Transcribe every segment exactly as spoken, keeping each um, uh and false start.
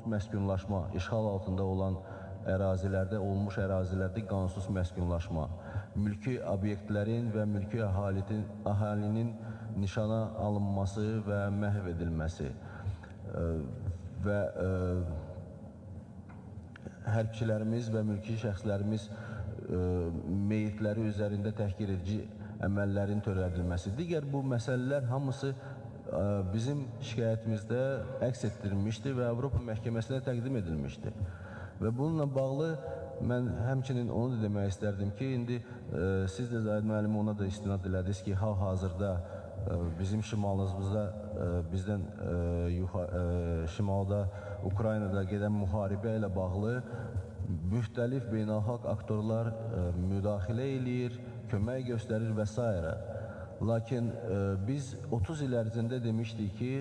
məskunlaşma, işğal altında olan ərazilərdə, olmuş ərazilərdə qanunsuz məskunlaşma, mülki obyektlərin və mülki əhalinin, əhalinin nişana alınması və məhv edilməsi və hərbçilərimiz və mülki şəxslərimiz meyitləri üzərində təhqir edici əməllərin törədilməsi. Digər bu məsələlər hamısı bizim şikayətimizdə əks etdirilmişdir və Avropa Məhkəməsinə təqdim edilmişdir. Və bununla bağlı mən həmçinin onu da demək istərdim ki, indi siz də Zahid müəllim ona da istinad elədiniz ki, hal-hazırda bizim şimalımızda, bizdən şimalda, Ukraynada gedən müharibə ilə bağlı müxtəlif beynəlxalq aktorlar müdaxilə eləyir, kömək göstərir və s. Lakin biz otuz il ərzində demişdik ki,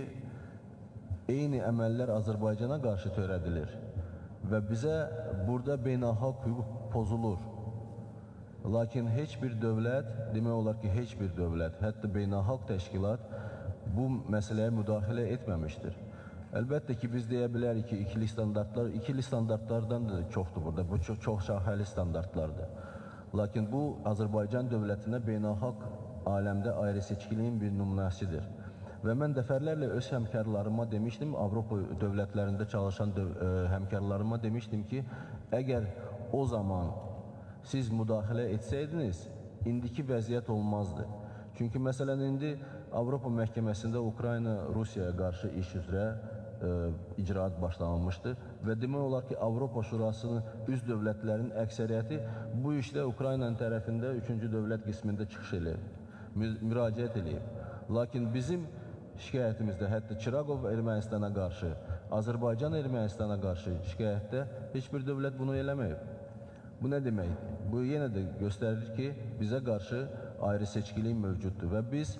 eyni əməllər Azərbaycana qarşı törədilir və bizə burada beynəlxalq hüquq pozulur. Lakin heç bir dövlət, demək olar ki, heç bir dövlət, hətta beynəlxalq təşkilat bu məsələyə müdaxilə etməmişdir. Əlbəttə ki, biz deyə bilərik ki, ikili standartlar, ikili standartlardan da çoxdur burada, bu çox, çox şaxəli standartlardır. Lakin bu, Azərbaycan dövlətinə beynəlxalq aləmdə ayrı seçkiliyin bir nümunəsidir. Və mən dəfərlərlə öz həmkarlarıma demişdim, Avropa dövlətlərində çalışan döv həmkarlarıma demişdim ki, əgər o zaman siz müdaxilə etsəydiniz, indiki vəziyyət olmazdı. Çünki məsələn, indi Avropa Məhkəməsində Ukrayna Rusiyaya qarşı iş üzrə e, icraat başlanmışdır və demək olar ki, Avropa Şurasının üz dövlətlərin əksəriyyəti bu işdə Ukraynanın tərəfində üçüncü dövlət qismində çıxış eləyib, müraciət eləyib. Lakin bizim şikayətimizdə, hətta Çıraqov Ermənistana qarşı, Azərbaycan Ermənistana qarşı şikayətdə heç bir dövlət bunu eləməyib. Bu nə demək? Bu yenə də göstərir ki, bizə qarşı ayrı seçkilik mövcuddur və biz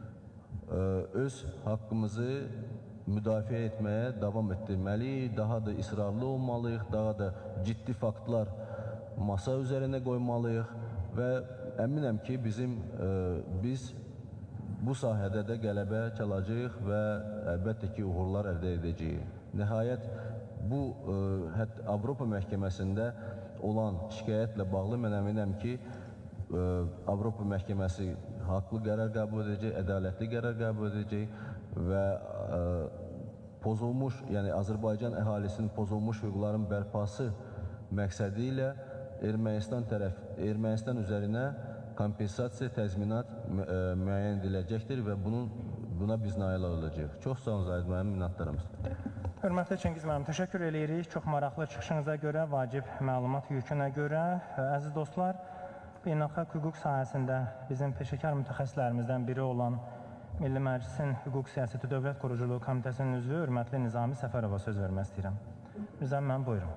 ə, öz haqqımızı müdafiə etməyə davam etdirməliyik, daha da israrlı olmalıyıq, daha da ciddi faktlar masa üzərinə qoymalıyıq və əminəm ki, bizim ə, biz bu sahədə də qələbə çalacağıq və əlbəttə ki, uğurlar əldə edəcəyik. Nəhayət, bu ə, hətta Avropa Məhkəməsində olan şikayətlə bağlı mən əminəm ki, ə, Avropa Məhkəməsi haqlı qərar qəbul edəcək, ədalətli qərar qəbul edəcək və ə, pozulmuş, yəni Azərbaycan əhalisinin pozulmuş hüquqların bərpası məqsədi ilə Ermənistan tərəf, Ermənistan üzərinə kompensasiya, təzminat ə, müəyyən ediləcəkdir və bunun, buna biz nail olacaq. Çox sağ olun, Zahid müəllim, minnətdarım. Hörmətli Çingiz müəllim, təşəkkür edirik. Çox maraqlı çıxışınıza görə, vacib məlumat yükünə görə. Əziz dostlar, beynəlxalq hüquq sahəsində bizim peşəkar mütəxəssislərimizdən biri olan Milli Məclisin Hüquq Siyasəti Dövlət Quruculuğu Komitəsinin üzvü hörmətli Nizami Səfərova söz vermək istəyirəm. Nizami müəllim, buyurun.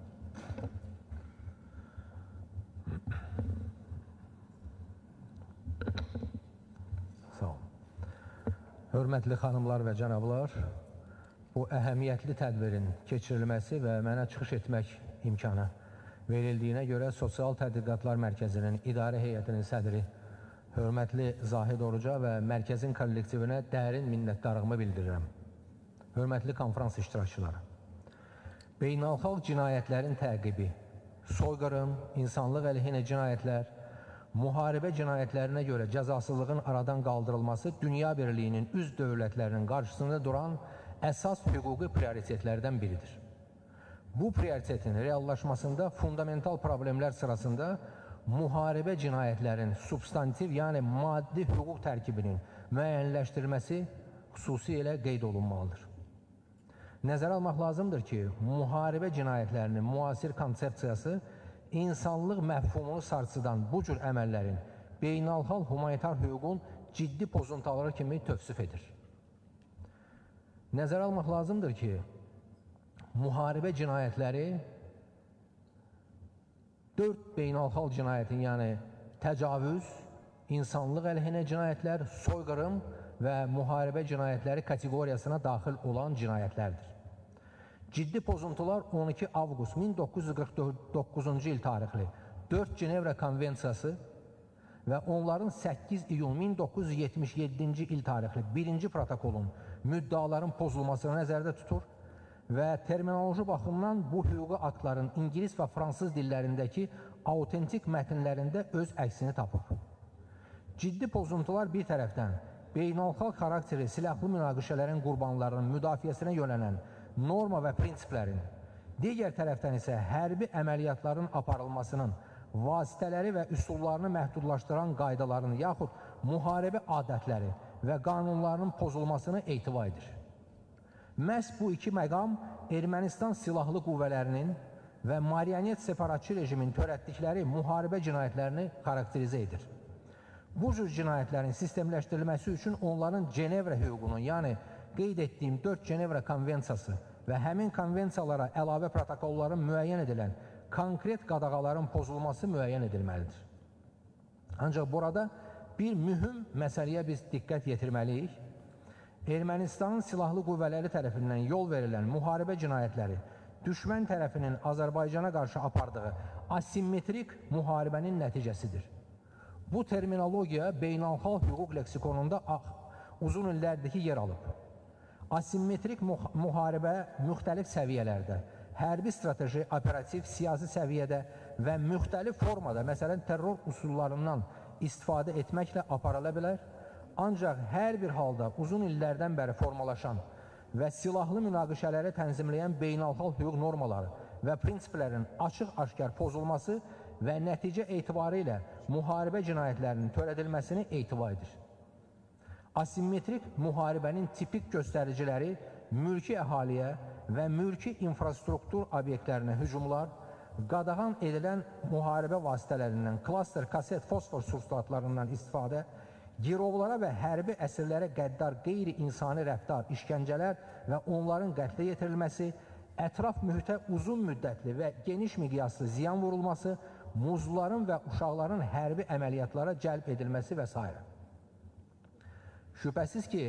Sağ olun. Hörmətli xanımlar və cənablar, bu əhəmiyyətli tədbirin keçirilməsi və mənə çıxış etmək imkanı verildiyinə görə Sosial Tədqiqatlar Mərkəzinin İdarə Heyətinin sədri hörmətli Zahid Oruca və mərkəzin kollektivinə dərin minnətdarlığımı bildirirəm. Hörmətli konferans iştirakçıları, beynəlxalq cinayətlərin təqibi, soyqırım, insanlıq əleyhinə cinayətlər, müharibə cinayətlərinə görə cəzasızlığın aradan qaldırılması dünya birliyinin üz dövlətlərinin qarşısında duran əsas hüquqi prioritetlərdən biridir. Bu prioritetin reallaşmasında fundamental problemlər sırasında müharibə cinayətlərin substantiv, yəni maddi hüquq tərkibinin müəyyənləşdirilməsi xüsusilə qeyd olunmalıdır. Nəzərə almaq lazımdır ki, müharibə cinayətlərinin müasir konsepsiyası insanlıq məfhumunu sarsıdan bu cür əməllərin beynəlxalq humanitar hüququn ciddi pozuntuları kimi tövsif edir. Nəzərə almaq lazımdır ki, müharibə cinayətləri dörd beynəlxalq cinayətin, yəni təcavüz, insanlıq əleyhinə cinayətlər, soyqırım və müharibə cinayətləri kateqoriyasına daxil olan cinayətlərdir. Ciddi pozuntular on iki avqust min doqquz yüz qırx doqquzuncu il tarixli dörd Cenevra Konvensiyası və onların səkkiz iyun min doqquz yüz yetmiş yeddinci il tarixli birinci protokolun müddaların pozulmasını nəzərdə tutur və terminoloji baxımdan bu hüquqi aktların İngilis və Fransız dillərindəki autentik mətnlərində öz əksini tapıb. Ciddi pozuntular bir tərəfdən beynəlxalq xarakteri silahlı münaqişələrin qurbanlarının müdafiəsinə yönələn norma və prinsiplərin, digər tərəfdən isə hərbi əməliyyatların aparılmasının vasitələri və üsullarını məhdudlaşdıran qaydaların yaxud müharibə adətləri və qanunlarının pozulmasını etibar edir. Məhz bu iki məqam Ermənistan silahlı qüvvələrinin və marionet separatçı rejimin törətdikləri müharibə cinayətlərini xarakterizə edir. Bu cür cinayətlərin sistemləşdirilməsi üçün onların Cenevrə hüququnun, yəni qeyd etdiyim dörd Cenevrə konvensiyası və həmin konvensiyalara əlavə protokolların müəyyən edilən konkret qadağaların pozulması müəyyən edilməlidir. Ancaq burada bir mühüm məsələyə biz diqqət yetirməliyik. Ermənistanın silahlı qüvvələri tərəfindən yol verilən müharibə cinayətləri düşmən tərəfinin Azərbaycana qarşı apardığı asimetrik müharibənin nəticəsidir. Bu terminologiya beynəlxalq hüquq leksikonunda uzun illərdəki yer alıb. Asimetrik müharibə müxtəlif səviyyələrdə, hərbi strateji, operativ, siyasi səviyyədə və müxtəlif formada, məsələn, terror üsullarından istifadə etməklə aparıla bilər. Ancaq hər bir halda uzun illərdən bəri formalaşan və silahlı münaqişələri tənzimləyən beynəlxalq hüquq normaları və prinsiplərin açıq-aşkar pozulması və nəticə etibarı ilə müharibə cinayətlərinin törədilməsini etibar edir. Asimetrik müharibənin tipik göstəriciləri mülki əhaliyə və mülki infrastruktur obyektlərinə hücumlar, qadağan edilən müharibə vasitələrindən klaster, kaset, fosfor substratlarından istifadə, girovlara və hərbi əsirlərə qəddar qeyri-insani rəftar, işgəncələr və onların qətlə yetirilməsi, ətraf mühitə uzun müddətli və geniş miqyaslı ziyan vurulması, muzluların və uşaqların hərbi əməliyyatlara cəlb edilməsi və s. Şübhəsiz ki,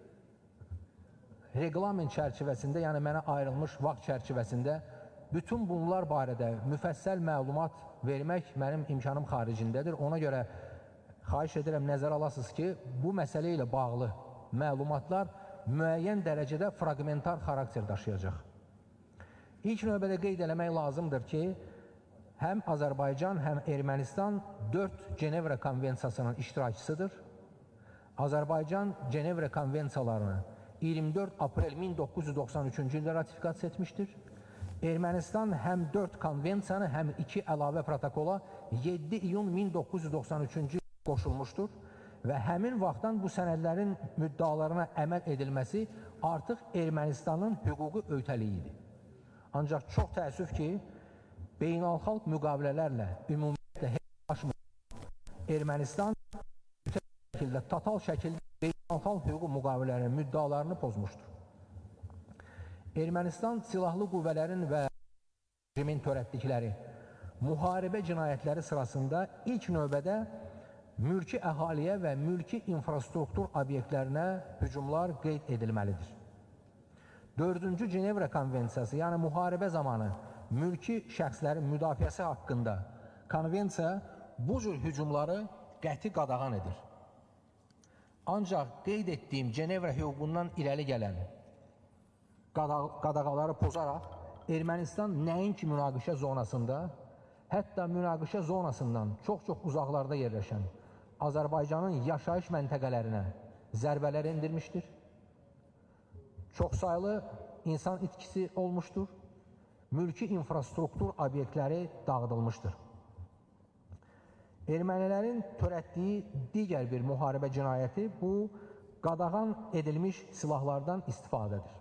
reqlament çərçivəsində, yəni mənə ayrılmış vaxt çərçivəsində bütün bunlar barədə müfəssəl məlumat vermək mənim imkanım xaricindədir. Ona görə xahiş edirəm, nəzər alasınız ki, bu məsələ ilə bağlı məlumatlar müəyyən dərəcədə fragmentar xarakter daşıyacaq. İlk növbədə qeyd eləmək lazımdır ki, həm Azərbaycan, həm Ermənistan dörd Cenevrə konvensiyasının iştirakçısıdır. Azərbaycan Cenevrə konvensiyalarını iyirmi dörd aprel min doqquz yüz doxsan üçüncü ildə ratifikasiya etmişdir. Ermənistan həm dörd konvensiyanı, həm iki əlavə protokola yeddi iyun min doqquz yüz doxsan üçüncü ildə qoşulmuşdur və həmin vaxtdan bu sənədlərin müddalarına əməl edilməsi artıq Ermənistanın hüquqi öhdəliyidir. Ancaq çox təəssüf ki, beynəlxalq müqavilələrlə ümumiyyətlə heç aşmır. Ermənistan şəkildə, total şəkildə beynəlxalq hüquq müqavilələrinin müddalarını pozmuşdur. Ermənistan silahlı qüvvələrin və rejimin törətdikləri müharibə cinayətləri sırasında ilk növbədə mülki əhaliyə və mülki infrastruktur obyektlərinə hücumlar qeyd edilməlidir. Dördüncü Cenevrə konvensiyası, yəni müharibə zamanı mülki şəxslərin müdafiəsi haqqında konvensiya bu cür hücumları qəti qadağan edir. Ancaq qeyd etdiyim Cenevrə hüququndan irəli gələn qadağaları pozaraq Ermənistan nəinki münaqişə zonasında, hətta münaqişə zonasından çox-çox uzaqlarda yerləşən Azərbaycanın yaşayış məntəqələrinə zərbələr endirmişdir. Çox saylı insan itkisi olmuşdur. Mülki infrastruktur obyektləri dağıdılmışdır. Ermənilərin törətdiyi digər bir müharibə cinayəti bu qadağan edilmiş silahlardan istifadədir.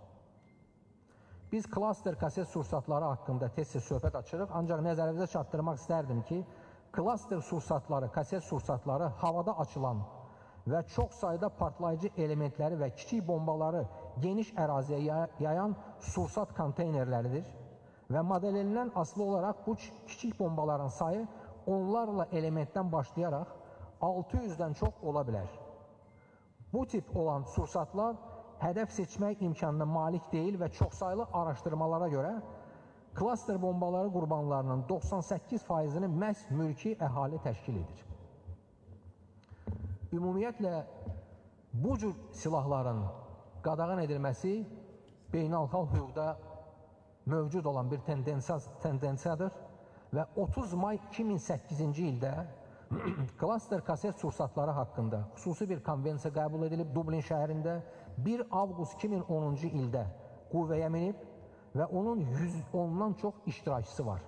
Biz klaster kaset sursatları haqqında tez-tez söhbət açırıq, ancaq nəzərinizə çatdırmaq istərdim ki, klaster sursatları, kaset sursatları havada açılan və çox sayda partlayıcı elementləri və kiçik bombaları geniş əraziyə yayan sursat konteynerləridir və modelindən asılı olaraq bu kiçik bombaların sayı onlarla elementdən başlayaraq altı yüzdən çox ola bilər. Bu tip olan sursatlar hədəf seçmək imkanına malik deyil və çoxsaylı araşdırmalara görə klaster bombaları qurbanlarının doxsan səkkiz faizini məhz mülki əhali təşkil edir. Ümumiyyətlə, bu cür silahların qadağan edilməsi beynəlxalq hüquqda mövcud olan bir tendensiya, tendensiyadır və otuz may iki min səkkizinci ildə klaster kaset sursatları haqqında xüsusi bir konvensiya qəbul edilib Dublin şəhərində bir avqust iki min onuncu ildə qüvvəyə minib və onun yüz ondan çox iştirakçısı var.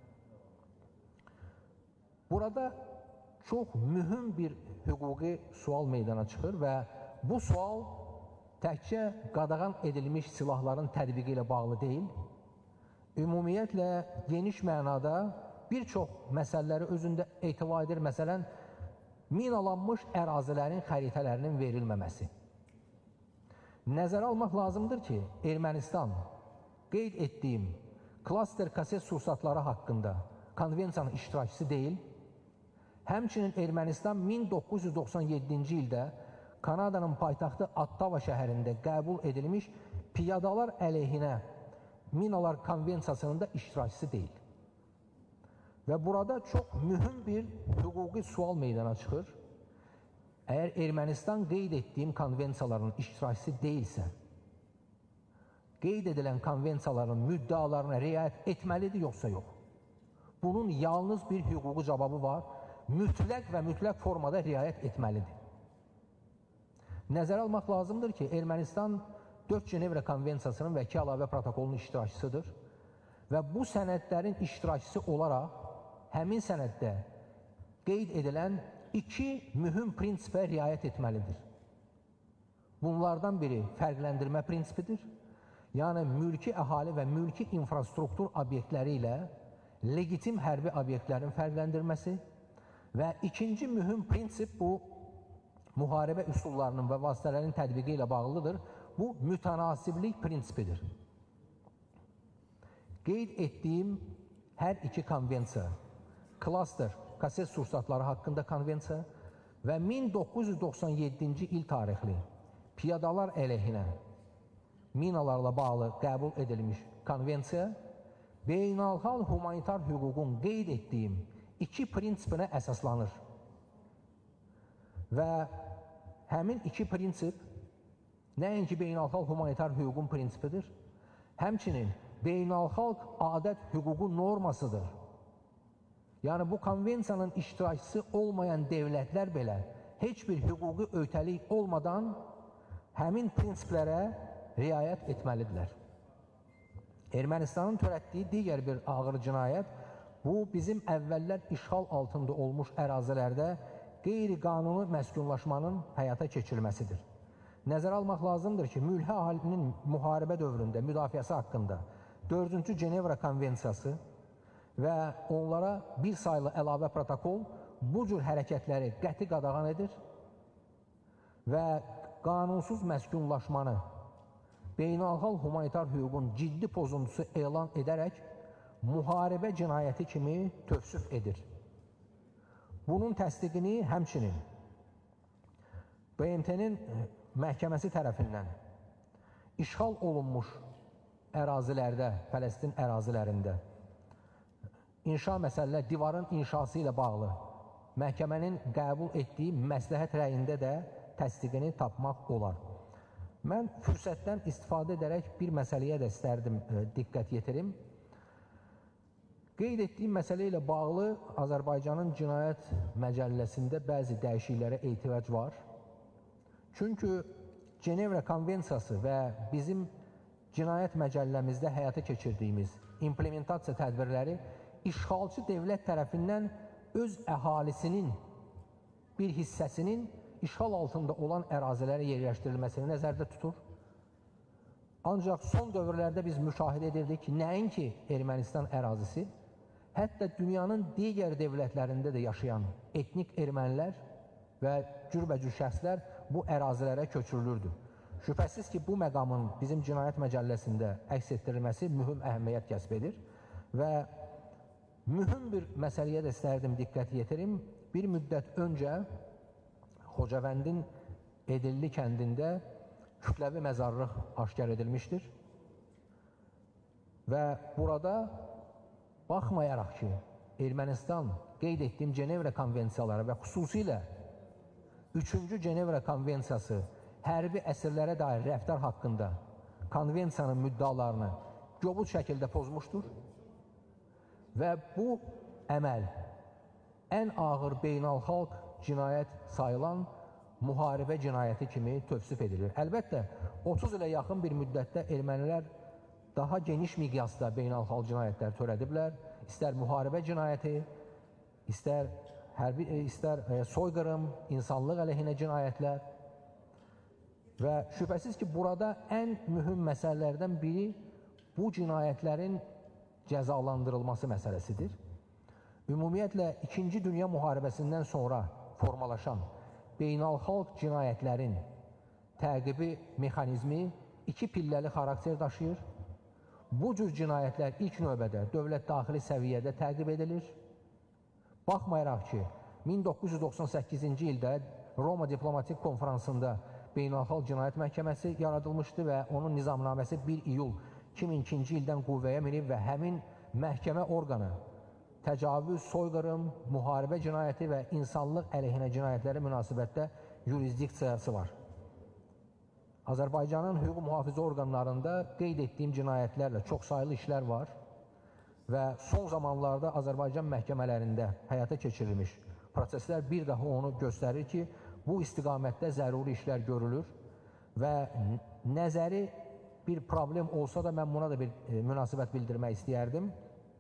Burada çox mühüm bir hüquqi sual meydana çıxır və bu sual təkcə qadağan edilmiş silahların tətbiqi ilə bağlı deyil, ümumiyyətlə geniş mənada bir çox məsələləri özündə etibar edir. Məsələn, minalanmış ərazilərin xəritələrinin verilməməsi. Nəzərə almaq lazımdır ki, Ermənistan qeyd etdiyim klaster kaset sursatları haqqında konvensiyanın iştirakçısı deyil. Həmçinin Ermənistan min doqquz yüz doxsan yeddinci ildə Kanadanın paytaxtı Ottawa şəhərində qəbul edilmiş piyadalar əleyhinə minalar konvensiyasının da iştirakçısı deyil. Və burada çox mühüm bir hüquqi sual meydana çıxır. Əgər Ermənistan qeyd etdiyim konvensiyaların iştirakçısı deyilsə, qeyd edilən konvensiyaların müddalarına riayət etməlidir, yoxsa yox? Bunun yalnız bir hüquqi cavabı var, mütləq və mütləq formada riayət etməlidir. Nəzərə almaq lazımdır ki, Ermənistan dörd Cenevra konvensiyasının və iki əlavə protokolunun iştirakçısıdır və bu sənədlərin iştirakçısı olaraq həmin sənəddə qeyd edilən iki mühüm prinsipə riayət etməlidir. Bunlardan biri fərqləndirmə prinsipidir, yəni mülki əhali və mülki infrastruktur obyektləri ilə legitim hərbi obyektlərin fərqləndirməsi və ikinci mühüm prinsip bu müharibə üsullarının və vasitələrin tətbiqi ilə bağlıdır. Bu mütənasiblik prinsipidir. Qeyd etdiyim hər iki konvensiya, klaster kaset sursatları haqqında konvensiya və min doqquz yüz doxsan yeddinci il tarixli piyadalar əleyhinə minalarla bağlı qəbul edilmiş konvensiya beynəlxalq humanitar hüququn qeyd etdiyim iki prinsipinə əsaslanır. Və həmin iki prinsip nəinki beynəlxalq humanitar hüququn prinsipidir, həmçinin beynəlxalq adət hüququ normasıdır. Yəni bu konvensiyanın iştirakçısı olmayan devlətlər belə heç bir hüquqi öhdəlik olmadan həmin prinsiplərə riayət etməlidirlər. Ermənistanın törətdiyi digər bir ağır cinayət, bu bizim əvvəllər işğal altında olmuş ərazilərdə qeyri-qanuni məskunlaşmanın həyata keçirilməsidir. Nəzərə almaq lazımdır ki, mülki əhalinin müharibə dövründə müdafiəsi haqqında dördüncü Cenevra konvensiyası və onlara bir saylı əlavə protokol bu cür hərəkətləri qəti qadağan edir və qanunsuz məskunlaşmanı beynəlxalq humanitar hüququn ciddi pozuntusu elan edərək müharibə cinayəti kimi tövsif edir. Bunun təsdiqini həmçinin B M T-nin məhkəməsi tərəfindən işğal olunmuş ərazilərdə, Fələstin ərazilərində inşa məsələlər, divarın inşası ilə bağlı məhkəmənin qəbul etdiyi məsləhət rəyində də təsdiqini tapmaq olar. Mən fürsətdən istifadə edərək bir məsələyə də istərdim e, diqqət yetirim. Qeyd etdiyim məsələ ilə bağlı Azərbaycanın cinayət məcəlləsində bəzi dəyişikliklərə ehtiyac var. Çünki Cenevra konvensiyası və bizim cinayət məcəlləmizdə həyata keçirdiyimiz implementasiya tədbirləri işğalçı dövlət tərəfindən öz əhalisinin bir hissəsinin işğal altında olan ərazilərə yerləşdirilməsini nəzərdə tutur. Ancaq son dövrlərdə biz müşahidə edirdik ki, nəinki Ermənistan ərazisi, hətta dünyanın digər dövlətlərində də yaşayan etnik ermənilər və cürbəcür şəxslər bu ərazilərə köçürülürdü. Şübhəsiz ki, bu məqamın bizim cinayət məcəlləsində əks etdirilməsi mühüm əhəmiyyət kəsb edir və mühüm bir məsələyə də istərdim diqqət yetirim. Bir müddət öncə Xocavəndin Edilli kəndində kütləvi məzarlıq aşkar edilmişdir və burada baxmayaraq ki, Ermənistan qeyd etdiyim Cenevra konvensiyaları və xüsusilə üçüncü Cenevra konvensiyası hərbi əsirlərə dair rəftar haqqında konvensiyanın müddalarını kobud şəkildə pozmuşdur və bu əməl ən ağır beynəlxalq cinayət sayılan müharibə cinayəti kimi tövsif edilir. Əlbəttə, otuz ilə yaxın bir müddətdə ermənilər daha geniş miqyasda beynəlxalq cinayətlər törədiblər. İstər müharibə cinayəti, istər, hərbi, istər soyqırım, insanlıq əleyhinə cinayətlər və şübhəsiz ki, burada ən mühüm məsələlərdən biri bu cinayətlərin cəzalandırılması məsələsidir. Ümumiyyətlə, İkinci Dünya Müharibəsindən sonra formalaşan beynəlxalq cinayətlərin təqibi mexanizmi iki pilləli xarakter daşıyır. Bu cür cinayətlər ilk növbədə dövlət daxili səviyyədə təqib edilir. Baxmayaraq ki, min doqquz yüz doxsan səkkizinci ildə Roma Diplomatik Konferansında Beynəlxalq Cinayət Məhkəməsi yaradılmışdı və onun nizamnaməsi bir iyul iki min ikinci ildən qüvvəyə minib və həmin məhkəmə orqanı təcavüz, soyqırım, müharibə cinayəti və insanlıq əleyhinə cinayətləri münasibətdə yurisdiksiyası var. Azərbaycanın hüquq mühafizə orqanlarında qeyd etdiyim cinayətlərlə çoxsaylı işlər var və son zamanlarda Azərbaycan məhkəmələrində həyata keçirilmiş proseslər bir daha onu göstərir ki, bu istiqamətdə zəruri işlər görülür və nəzəri bir problem olsa da mən buna da bir e, münasibət bildirmək istəyərdim.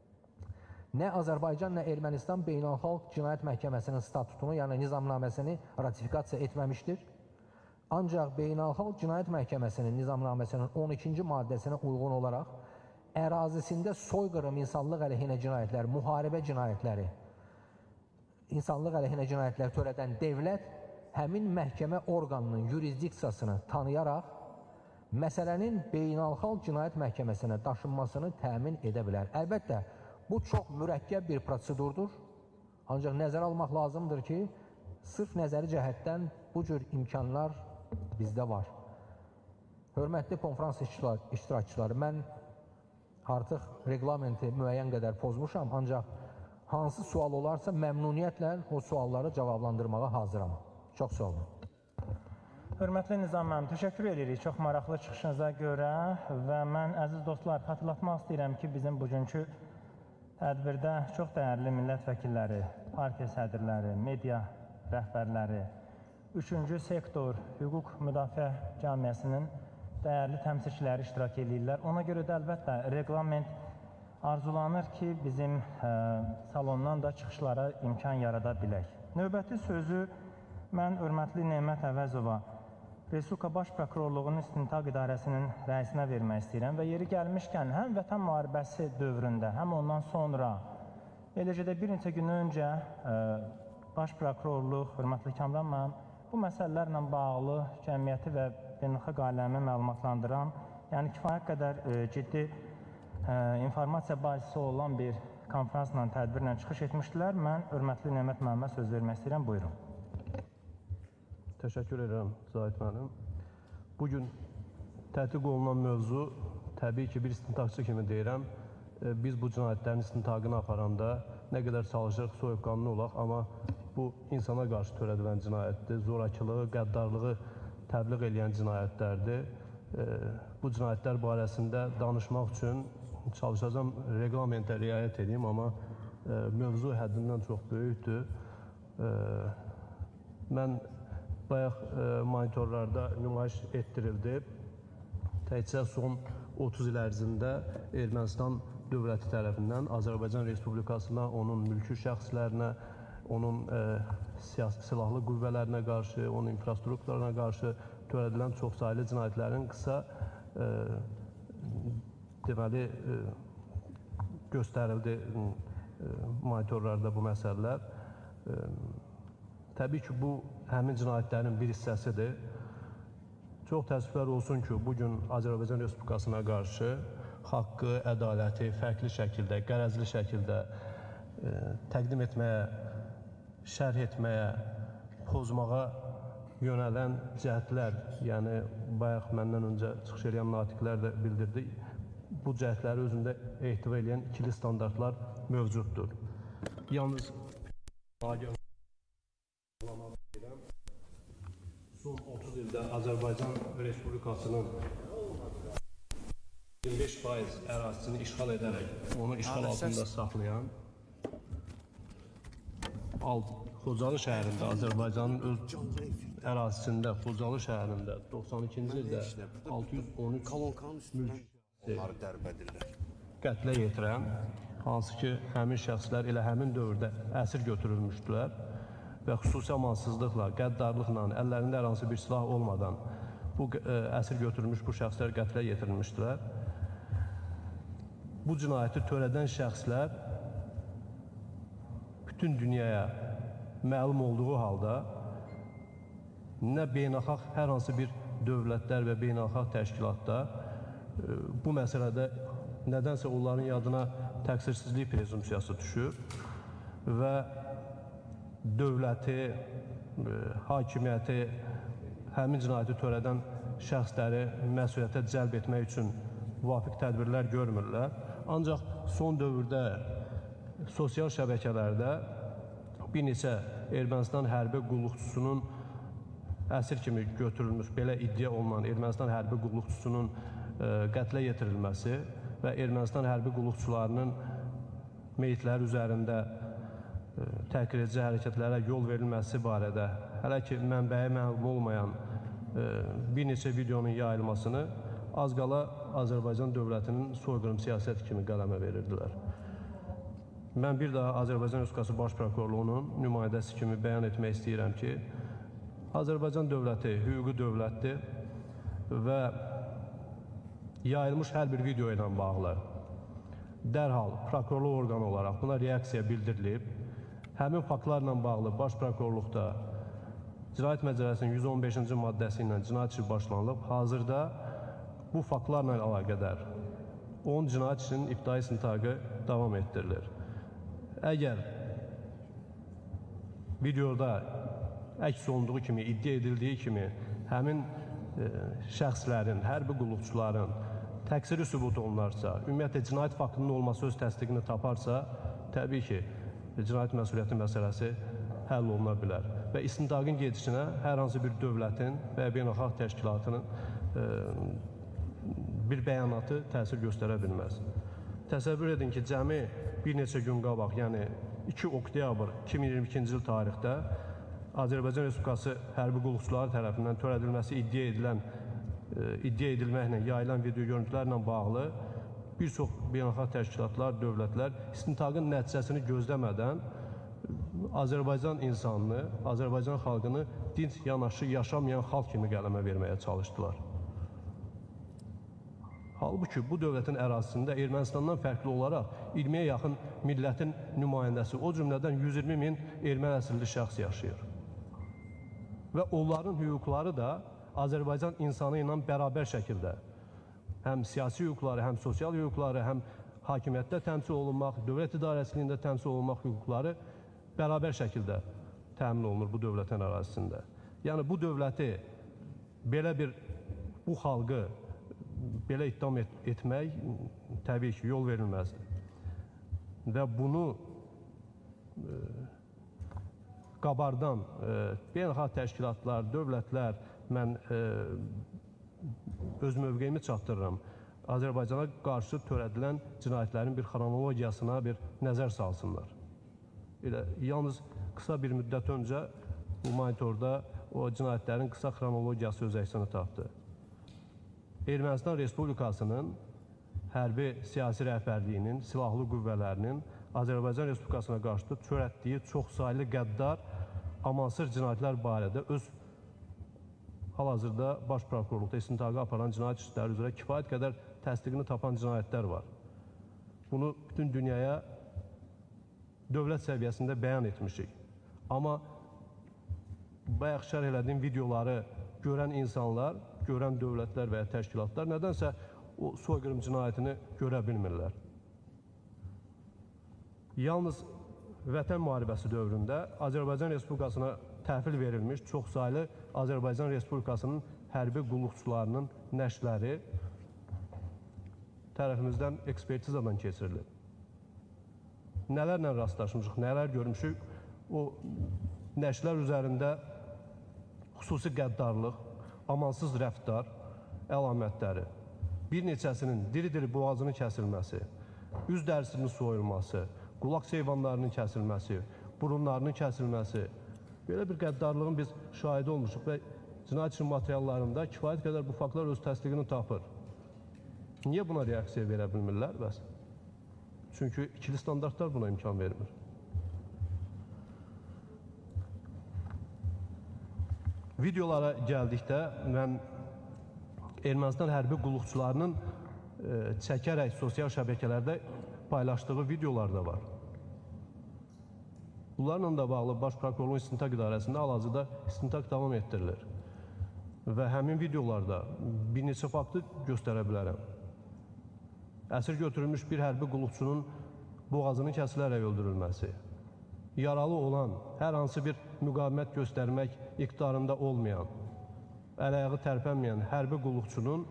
Nə Azərbaycan, nə Ermənistan Beynəlxalq Cinayət Məhkəməsinin statutunu, yəni nizamnaməsini ratifikasiya etməmişdir. Ancaq Beynəlxalq Cinayət Məhkəməsinin nizamnaməsinin on ikinci maddəsinə uyğun olaraq ərazisində soyqırım, insanlıq əleyhinə cinayətlər, müharibə cinayətləri, insanlıq əleyhinə cinayətlər törədən devlət həmin məhkəmə orqanının yurisdiksiyasını tanıyaraq məsələnin Beynəlxalq Cinayət Məhkəməsinə daşınmasını təmin edə bilər. Əlbəttə, bu çox mürəkkəb bir prosedurdur. Ancaq nəzərə almaq lazımdır ki, sırf nəzəri cəhətdən bu cür imkanlar bizdə var. Hörmətli konferans iştirakçıları, mən artıq reglamenti müəyyən qədər pozmuşam, ancaq hansı sual olarsa məmnuniyyətlə o sualları cavablandırmağa hazıram. Çox sağ olun. Hörmətli Nizam müəllim, təşəkkür edirik çox maraqlı çıxışınıza görə və mən əziz dostlar xatırlatmaq istəyirəm ki, bizim bugünkü tədbirdə çox dəyərli millət vəkilləri, partiya sədrləri, media rəhbərləri, üçüncü sektor, hüquq müdafiə cəmiyyəsinin dəyərli təmsilçiləri iştirak edirlər. Ona görə də əlbəttə reqlament arzulanır ki, bizim ə, salondan da çıxışlara imkan yarada bilək. Növbəti sözü mən hörmətli Nemət Əvəzova, Respublika Baş Prokurorluğunun İstintaq İdarəsinin rəisinə vermək istəyirəm və yeri gəlmişkən həm Vətən müharibəsi dövründə, həm ondan sonra, eləcə də bir neçə gün öncə ə, Baş Prokurorluq, hörmətli Kamran müəllim, bu məsələlərlə bağlı cəmiyyəti və beynəlxalq aləmi məlumatlandıran, yəni kifayət qədər ə, ciddi ə, informasiya bazisi olan bir konferansla, tədbirlə çıxış etmişdilər. Mən hörmətli Nemət müəllimə söz vermək istəyirəm, buyurun. Təşəkkür edirəm, Zahid müəllim. Bugün tədqiq olunan mövzu, təbii ki, bir istintaqçı kimi deyirəm, biz bu cinayətlərin istintaqını aparanda nə qədər çalışırıq, soyuqqanlı olaq, amma bu insana qarşı törədilən cinayətdir, zorakılığı, qəddarlığı təbliğ edən cinayətlərdir. Bu cinayətlər barəsində danışmaq üçün çalışacağım, reglamentə riayət edeyim, amma mövzu həddindən çox böyükdür. Mən bayaq e, monitorlarda nümayiş etdirildi. Təkcə son otuz il ərzində Ermənistan dövləti tərəfindən Azərbaycan Respublikasına, onun mülki şəxslərinə, onun e, silahlı qüvvələrinə qarşı, onun infrastrukturlarına qarşı törədilən çoxsaylı cinayətlərin qısa e, deməli e, göstərildi e, monitorlarda bu məsələlər. E, Təbii ki, bu həmin cinayətlərin bir hissəsidir. Çox təəssüflər olsun ki, bugün Azərbaycan Respublikasına qarşı haqqı, ədaləti fərqli şəkildə, qərəzli şəkildə e, təqdim etməyə, şərh etməyə, pozmağa yönələn cəhdlər, yəni bayaq məndən öncə çıxış edən natiqlər də bildirdi, bu cəhdləri özündə ehtiva edən ikili standartlar mövcuddur. Yalnız son otuz ildə Azərbaycan Respublikasının iyirmi beş beş faiz ərazisini işğal edərək onu işğal altında saxlayan Xocalı şəhərində, Azərbaycanın öz ərazisində, Xocalı şəhərində doxsan ikinci ildə altı yüz on üç mülk qətlə yetirən, hansı ki, həmin şəxslər elə həmin dövrdə əsir götürülmüşdülər və xüsusi amansızlıqla, qəddarlıqla, əllərində hər hansı bir silah olmadan bu əsir götürülmüş bu şəxslər qətlə yetirilmişdilər. Bu cinayəti törədən şəxslər bütün dünyaya məlum olduğu halda nə beynəlxalq hər hansı bir dövlətlər və beynəlxalq təşkilatda bu məsələdə nədənsə onların yadına təqsirsizlik prezumpsiyası düşür və dövləti, hakimiyyəti, həmin cinayəti törədən şəxsləri məsuliyyətə cəlb etmək üçün müvafiq tədbirlər görmürlər. Ancaq son dövrdə sosial şəbəkələrdə bir neçə Ermənistan hərbi qulluqçusunun əsir kimi götürülmüş, belə iddia olunan Ermənistan hərbi qulluqçusunun qətlə yetirilməsi və Ermənistan hərbi qulluqçularının meyitləri üzərində təhqir edici hərəkətlərə yol verilməsi barədə hələ ki mənbəyi məlum olmayan bir neçə videonun yayılmasını az qala Azərbaycan dövlətinin soyqırım siyasəti kimi qələmə verirdilər. Mən bir daha Azərbaycan Respublikası Baş Prokurorluğunun nümayəndəsi kimi bəyan etmək istəyirəm ki, Azərbaycan dövləti hüquqi dövlətdir və yayılmış hər bir video ilə bağlı dərhal prokurorluq orqanı olaraq buna reaksiya bildirilib. Həmin faktlarla bağlı Baş Prokurorluqda Cinayət Məcəlləsinin yüz on beşinci maddəsi ilə cinayət işi başlanılıb. Hazırda bu faktlarla əlaqədar on cinayət işinin ibtidai istintaqı davam etdirilir. Əgər videoda əks olunduğu kimi, iddia edildiyi kimi həmin e, şəxslərin, hərbi qulluqçuların təqsiri sübut olunarsa, ümumiyyətlə cinayət faktının olması öz təsdiqini taparsa, təbii ki, cinayət məsuliyyəti məsələsi həll oluna bilər. Və istintaqın gedişinə hər hansı bir dövlətin və beynəlxalq təşkilatının e, bir bəyanatı təsir göstərə bilməz. Təsəvvür edin ki, cəmi bir neçə gün qabaq, yəni iki oktyabr iki min iyirmi ikinci il tarixdə Azərbaycan Respublikası hərbi qulluqçuları tərəfindən törədilməsi iddia edilən, e, iddia edilməklə yayılan video görüntülərlə bağlı bir çox beynəlxalq təşkilatlar, dövlətlər istintaqın nəticəsini gözləmədən Azərbaycan insanını, Azərbaycan xalqını dinc yanaşı yaşamayan xalq kimi qələmə verməyə çalışdılar. Halbuki bu dövlətin ərazisində Ermənistandan fərqli olaraq iyirmiyə yaxın millətin nümayəndəsi, o cümlədən yüz iyirmi min erməni əsilli şəxs yaşayır. Və onların hüquqları da Azərbaycan insanı ilə bərabər şəkildə həm siyasi hüquqları, həm sosial hüquqları, həm hakimiyyətdə təmsil olunmaq, dövlət idarəçiliyində təmsil olunmaq hüquqları bərabər şəkildə təmin olunur bu dövlətin ərazisində. Yəni bu dövləti, belə bir bu xalqı belə ittiham et etmək təbii ki, yol verilməzdir. Və bunu e, qabardan e, beynəlxalq təşkilatlar, dövlətlər, mən e, öz mövqeyimi çatdırıram. Azərbaycana qarşı törədilən cinayətlərin bir xronologiyasına bir nəzər salsınlar. Elə, yalnız qısa bir müddət öncə bu monitorda o cinayətlərin qısa xronologiyası öz əksini tapdı. Ermənistan Respublikasının hərbi siyasi rəhbərliyinin, silahlı qüvvələrinin Azərbaycan Respublikasına qarşı törətdiyi çox saylı qəddar, amansız cinayətlər barədə öz hal-hazırda Baş Prokurorluqda istintaqı aparan cinayət işləri üzrə kifayət qədər təsdiqini tapan cinayətlər var. Bunu bütün dünyaya dövlət səviyyəsində bəyan etmişik. Amma bayaq şərh elədiyim videoları görən insanlar, görən dövlətlər və ya təşkilatlar nədənsə o soyqırım cinayətini görə bilmirlər. Yalnız Vətən müharibəsi dövründə Azərbaycan Respublikasına təhvil verilmiş çox saylı Azərbaycan Respublikasının hərbi qulluqçularının nəşləri tərəfimizdən ekspertizadan keçirilib. Nələrlə rastlaşmışıq, nələr görmüşük, o nəşlər üzərində xüsusi qəddarlıq, amansız rəftar əlamətləri bir neçəsinin diri-diri boğazının kəsilməsi, üz dərisinin soyulması, qulaq heyvanlarının kəsilməsi, burunlarının kəsilməsi, belə bir qəddarlığın biz şahidi olmuşuq və cinayət işi materiallarında kifayət qədər bu faktlar öz təsdiqini tapır. Niyə buna reaksiya verə bilmirlər? Bəs? Çünki ikili standartlar buna imkan vermir. Videolara gəldikdə, mən Ermənistan hərbi qulluqçularının e, çəkərək sosial şəbəkələrdə paylaşdığı videolar da var. Bunlarla da bağlı Baş Prokurorluğun İstintaq İdarəsində hal-hazırda istintaq davam etdirilir. Və həmin videolarda bir neçə faktı göstərə bilərəm. Əsir götürülmüş bir hərbi qulluqçunun boğazının kəsilərək öldürülməsi, yaralı olan, hər hansı bir müqavimət göstərmək iqtidarında olmayan, əl-ayağı tərpənməyən hərbi qulluqçunun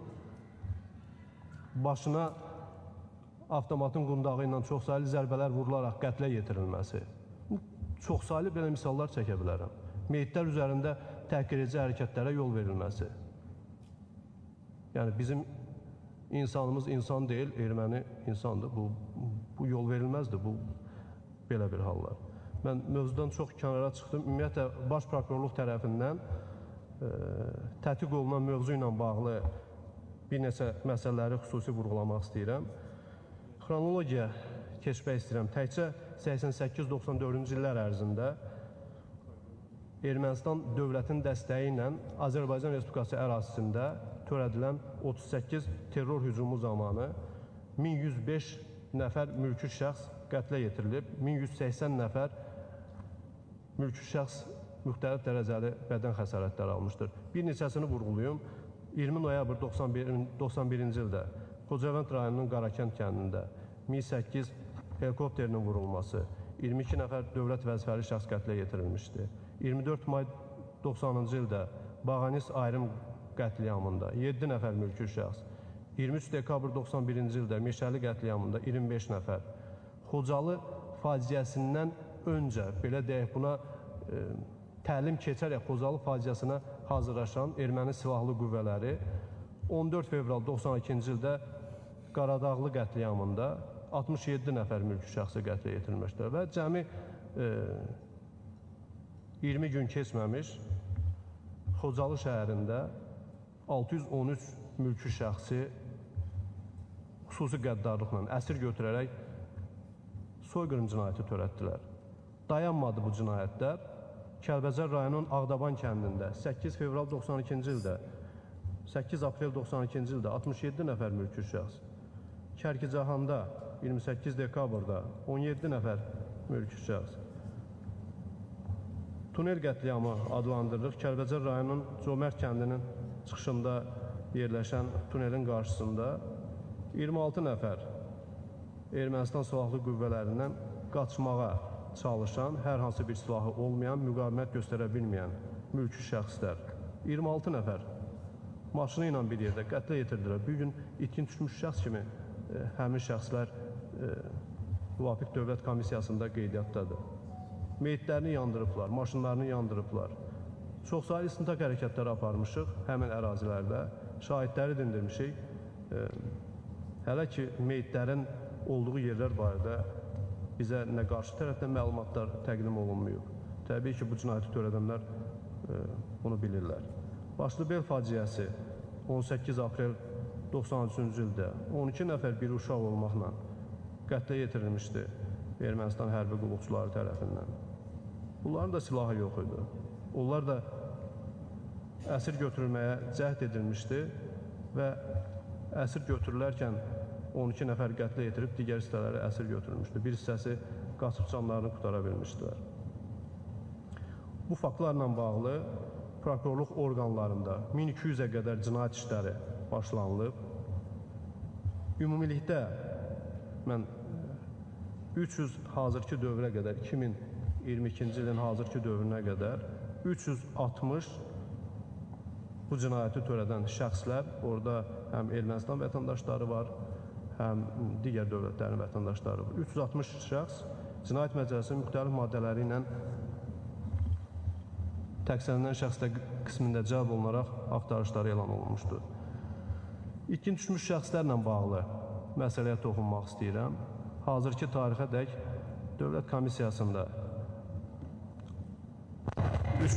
başına avtomatın qundağı ilə çoxsaylı zərbələr vurularaq qətlə yetirilməsi. Çoxsaylı belə misallar çəkə bilərəm. Meyitlər üzərində təhqirici hərəkətlərə yol verilməsi. Yəni bizim insanımız insan deyil, erməni insandır. Bu, bu yol verilməzdir, bu belə bir hallar. Mən mövzudan çox kənara çıxdım. Ümumiyyətlə, Baş Prokurorluq tərəfindən e, tətbiq olunan mövzu ilə bağlı bir neçə məsələləri xüsusi vurğulamaq istəyirəm. Xronologiya keçmək istəyirəm. Təkcə səksən səkkiz doxsan dördüncü illər ərzində Ermənistan dövlətin dəstəyi ilə Azərbaycan Respublikası ərazisində törədilən otuz səkkiz terror hücumu zamanı min yüz beş nəfər mülki şəxs qətlə yetirilib, min yüz səksən nəfər mülki şəxs müxtəlif dərəcəli bədən xəsarətləri almışdır. Bir neçəsini vurğuluyum. iyirmi noyabr doxsan birinci ildə Xocavənd rayonunun Qarakənd kəndində mi səkkiz helikopterinin vurulması, iyirmi iki nəfər dövlət vəzifəli şəxs qətlə yetirilmişdi. iyirmi dörd may doxsanıncı ildə Bağanis ayrım qətliamında yeddi nəfər mülki şəxs, iyirmi üç dekabr doxsan birinci ildə Meşəli qətliamında iyirmi beş nəfər, Xocalı faciəsindən öncə, belə deyək, buna e, təlim keçərək Xocalı faciəsinə hazırlaşan erməni silahlı qüvvələri on dörd fevral doxsan ikinci ildə Qaradağlı qətliamında altmış yeddi nəfər mülki şəxsi qətlə yetirilmişdir və cəmi e, iyirmi gün keçməmiş Xocalı şəhərində altı yüz on üç mülki şəxsi xüsusi qəddarlıqla əsir götürərək soyqırım cinayəti törətdilər. Dayanmadı bu cinayətlər. Kəlbəcər rayonunun Ağdaban kəndində səkkiz fevral doxsan ikinci ildə, səkkiz aprel doxsan ikinci ildə altmış yeddi nəfər mülki şəxs, Kərkicahanda iyirmi səkkiz dekabrda on yeddi nəfər mülki şəxs, Tunel qətliamı adlandırılır. Kəlbəcər rayonunun Comərd kəndinin çıxışında yerləşən tunelin qarşısında iyirmi altı nəfər Ermənistan silahlı qüvvələrindən qaçmağa çalışan, hər hansı bir silahı olmayan, müqavimət göstərə bilməyən mülki şəxslər, iyirmi altı nəfər maşını ilə bir yerdə qətlə yetirdilər. Bir gün itkin düşmüş şəxs kimi e, həmin şəxslər e, müvafiq dövlət komissiyasında qeydiyyatdadır. Meyitlərini yandırıblar, maşınlarını yandırıblar. Çoxsaylı istintaq hərəkətləri aparmışıq həmin ərazilərdə, şahidləri dindirmişik. E, hələ ki, meyitlərin olduğu yerlər barədə bizə nə qarşı tərəfdən məlumatlar təqdim olunmuyub. Təbii ki, bu cinayəti törədənlər e, bunu bilirlər. Başlıbel faciəsi on səkkiz aprel doxsan üçüncü ildə on iki nəfər bir uşaq olmaqla qətlə yetirilmişdi Ermənistan hərbi qulluqçuları tərəfindən. Bunların da silahı yox idi. Onlar da əsir götürülməyə cəhd edilmişdi və əsir götürülərkən on iki nəfər qətlə yetirib, digər hissələri əsir götürülmüşdü. Bir hissəsi qaçıb canlarını qutara bilmişdilər. Bu faktlarla bağlı prokurorluq orqanlarında min iki yüzə qədər cinayət işləri başlanılıb. Ümumilikdə mən üç yüz hazırki dövrə qədər, iki min iyirmi ikinci ilin hazırki dövrünə qədər üç yüz altmış bu cinayəti törədən şəxslər, orada həm Ermənistan vətəndaşları var, həm digər dövlətlərin vətəndaşları var. üç yüz altmış şəxs Cinayət Məcəlləsinin müxtəlif maddələri ilə təqsirlənən şəxslər qismində cəlb olunaraq axtarışları elan olunmuşdur. İtkin düşmüş şəxslərlə bağlı məsələyə toxunmaq istəyirəm. Hazırki tarixə dək Dövlət Komissiyasında üç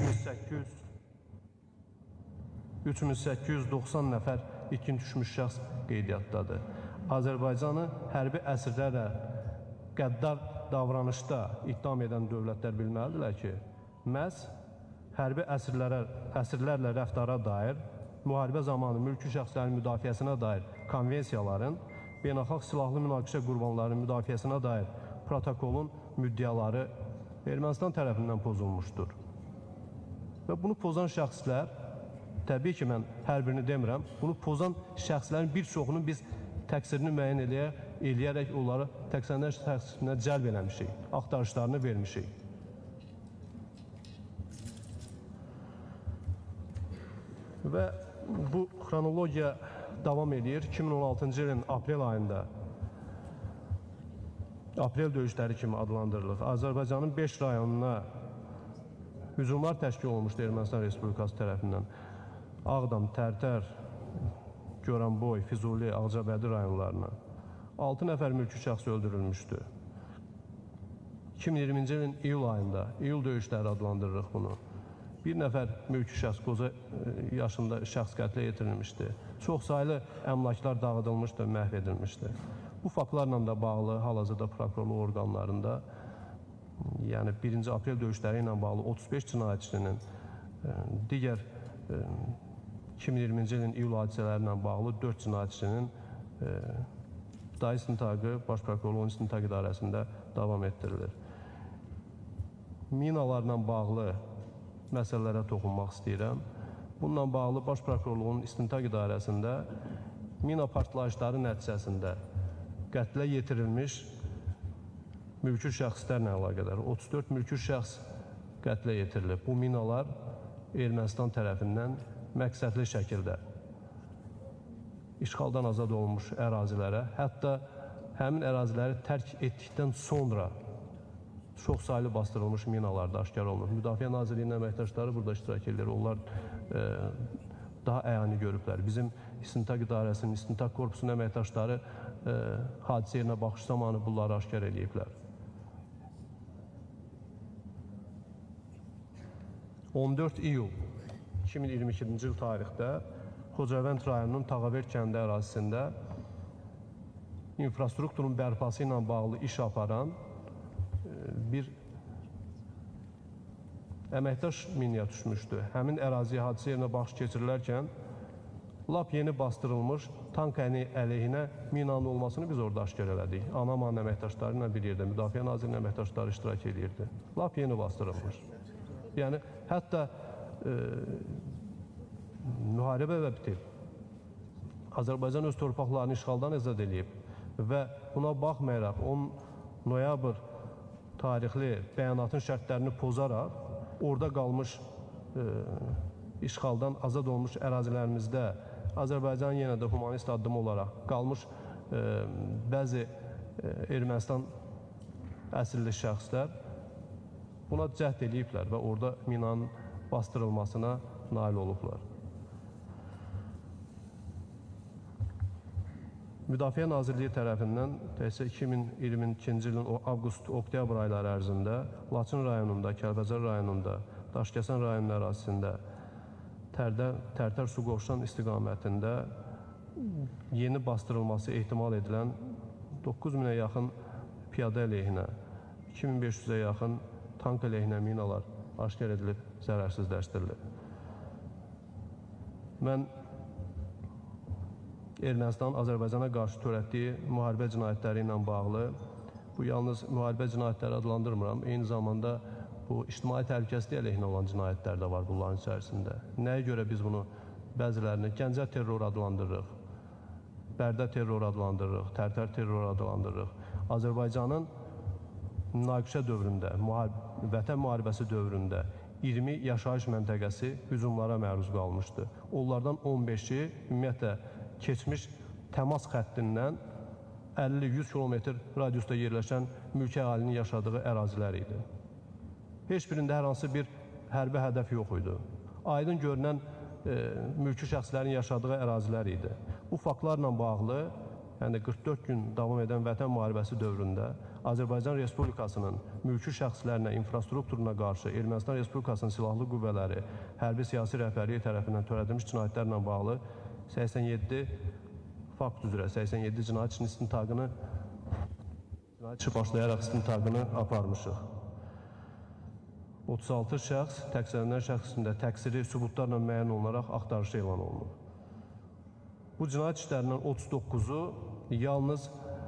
min səkkiz yüz doxsan nəfər itkin düşmüş şəxs qeydiyyatdadır. Azərbaycanı hərbi əsirlərlə qəddar davranışda ittiham edən dövlətlər bilməlidirlər ki, məhz hərbi əsirlərə, əsirlərlə rəftara dair, müharibə zamanı mülki şəxslərin müdafiəsinə dair konvensiyaların, beynəlxalq silahlı münaqişə qurbanlarının müdafiəsinə dair protokolun müddəaları Ermənistan tərəfindən pozulmuşdur. Və bunu pozan şəxslər, təbii ki, mən hər birini demirəm, bunu pozan şəxslərin bir çoxunu biz təqsirini müəyyən eləyə, eləyərək onları təqsirlənən şəxsinə cəlb eləmişik, axtarışlarını vermişik. Və bu xronologiya davam edir. iki min on altıncı ilin aprel ayında aprel döyüşləri kimi adlandırılır. Azərbaycanın beş rayonuna hücumlar təşkil olunmuşdur Ermənistan Respublikası tərəfindən. Ağdam, Tərtər, Goranboy, Füzuli, Ağcabədi rayonlarına altı nəfər mülki şəxs öldürülmüşdü. iki min iyirminci ilin iyul ayında, iyul döyüşləri adlandırırıq bunu. Bir nəfər mülki şəxs, qoca yaşında şəxs qətlə yetirilmişdi. Çox saylı əmlaklar dağıdılmışdı, məhv edilmişdi. Bu faktlarla da bağlı hal-hazırda prokurorluq orqanlarında, yəni birinci aprel döyüşləri ilə bağlı otuz beş cinayətçinin, digər iki min iyirminci ilin iyul hadisələri ilə bağlı dörd cinayətçinin dahi istintaqı Baş Prokurorluğun İstintaq İdarəsində davam etdirilir. Minalarla bağlı məsələlərə toxunmaq istəyirəm. Bununla bağlı Baş Prokurorluğun İstintaq İdarəsində mina partlayışları nəticəsində qətlə yetirilmiş mülki şəxslərlə əlaqədar otuz dörd mülki şəxs qətlə yetirilib. Bu minalar Ermənistan tərəfindən məqsədli şəkildə işğaldan azad olunmuş ərazilərə, hətta həmin əraziləri tərk etdikdən sonra çox saylı bastırılmış minalarda aşkar olunur. Müdafiə Nazirliyinin əməkdaşları burada iştirak edir. Onlar e, daha əyani görüblər. Bizim İstintaq İdarəsinin, İstintaq Korpusunun əməkdaşları e, hadisə yerinə baxış zamanı bunları aşkar ediblər. on dörd iyul iki min iyirmi ikinci il tarixdə Xocavənd rayonunun Tağavert kəndi ərazisində infrastrukturun bərpası ilə bağlı iş aparan bir əməkdaş minaya düşmüşdü. Həmin əraziyə hadisə yerinə baxış keçirilərkən lap yeni bastırılmış tank əleyhinə minanın olmasını biz orada aşkar elədik. Anamanın əməkdaşları ilə bir yerdə, Müdafiə Nazirliyinin əməkdaşları iştirak edirdi. Lap yeni bastırılmış. Yəni, hətta e, müharibə və bitib. Azərbaycan öz torpaqlarını işğaldan azad edib və buna baxmayaraq on noyabr tarixli bəyanatın şərtlərini pozaraq orada qalmış e, işğaldan azad olmuş ərazilərimizdə Azərbaycanın yenə də humanist addımı olaraq qalmış e, bəzi e, Ermənistan əsilli şəxslər buna cəhd ediblər və orada minanın bastırılmasına nail olublar. Müdafiə Nazirliyi tərəfindən təhsil iki min iyirmi ikinci ilin avqust-oktyabr ayları ərzində Laçın rayonunda, Kəlbəcər rayonunda, Daşkəsən rayonun ərazisində, Tərtər Suqovuşan istiqamətində yeni bastırılması ehtimal edilən doqquz minə yaxın piyada əleyhinə, iki min beş yüzə yaxın tank əleyhinə minalar aşkar edilib, zərərsizləşdirilib. Mən Ermənistanın Azərbaycana qarşı törətdiyi müharibə cinayətləri ilə bağlı, bu yalnız müharibə cinayətləri adlandırmıram, eyni zamanda bu ictimai təhlükəsizlik əleyhinə olan cinayətlər də var bunların içərisində. Nəyə görə biz bunu bəzilərini Gəncə terror adlandırırıq, Bərdə terror adlandırırıq, Tərtər terror adlandırırıq. Azərbaycanın münaqişə dövründə, vətən müharibəsi dövründə iyirmi yaşayış məntəqəsi hücumlara məruz qalmışdı. Onlardan on beşi ümumiyyətlə keçmiş təmas xəttindən əlli yüz kilometr radiusda yerləşən mülki əhalinin yaşadığı ərazilər idi. Heç birində hər hansı bir hərbi hədəf yox idi. Aydın görünən e, mülki şəxslərin yaşadığı ərazilər idi. Bu faktlarla bağlı, yəni qırx dörd gün davam edən Vətən müharibəsi dövründə Azərbaycan Respublikasının mülki şəxslərinə, infrastrukturuna qarşı Ermənistan Respublikasının silahlı qüvvələri, hərbi siyasi rəhbərliyi tərəfindən törədilmiş cinayətlərlə bağlı səksən yeddi fakt üzrə, səksən yeddi cinayət işinin istintaqını, cinayət işi başlayaraq istintaqını aparmışıq. otuz altı şəxs, təqsirlənən şəxsində təqsiri sübutlarla müəyyən olunaraq axtarışı elan olunub. Bu cinayət işlərindən otuz doqquzu yalnız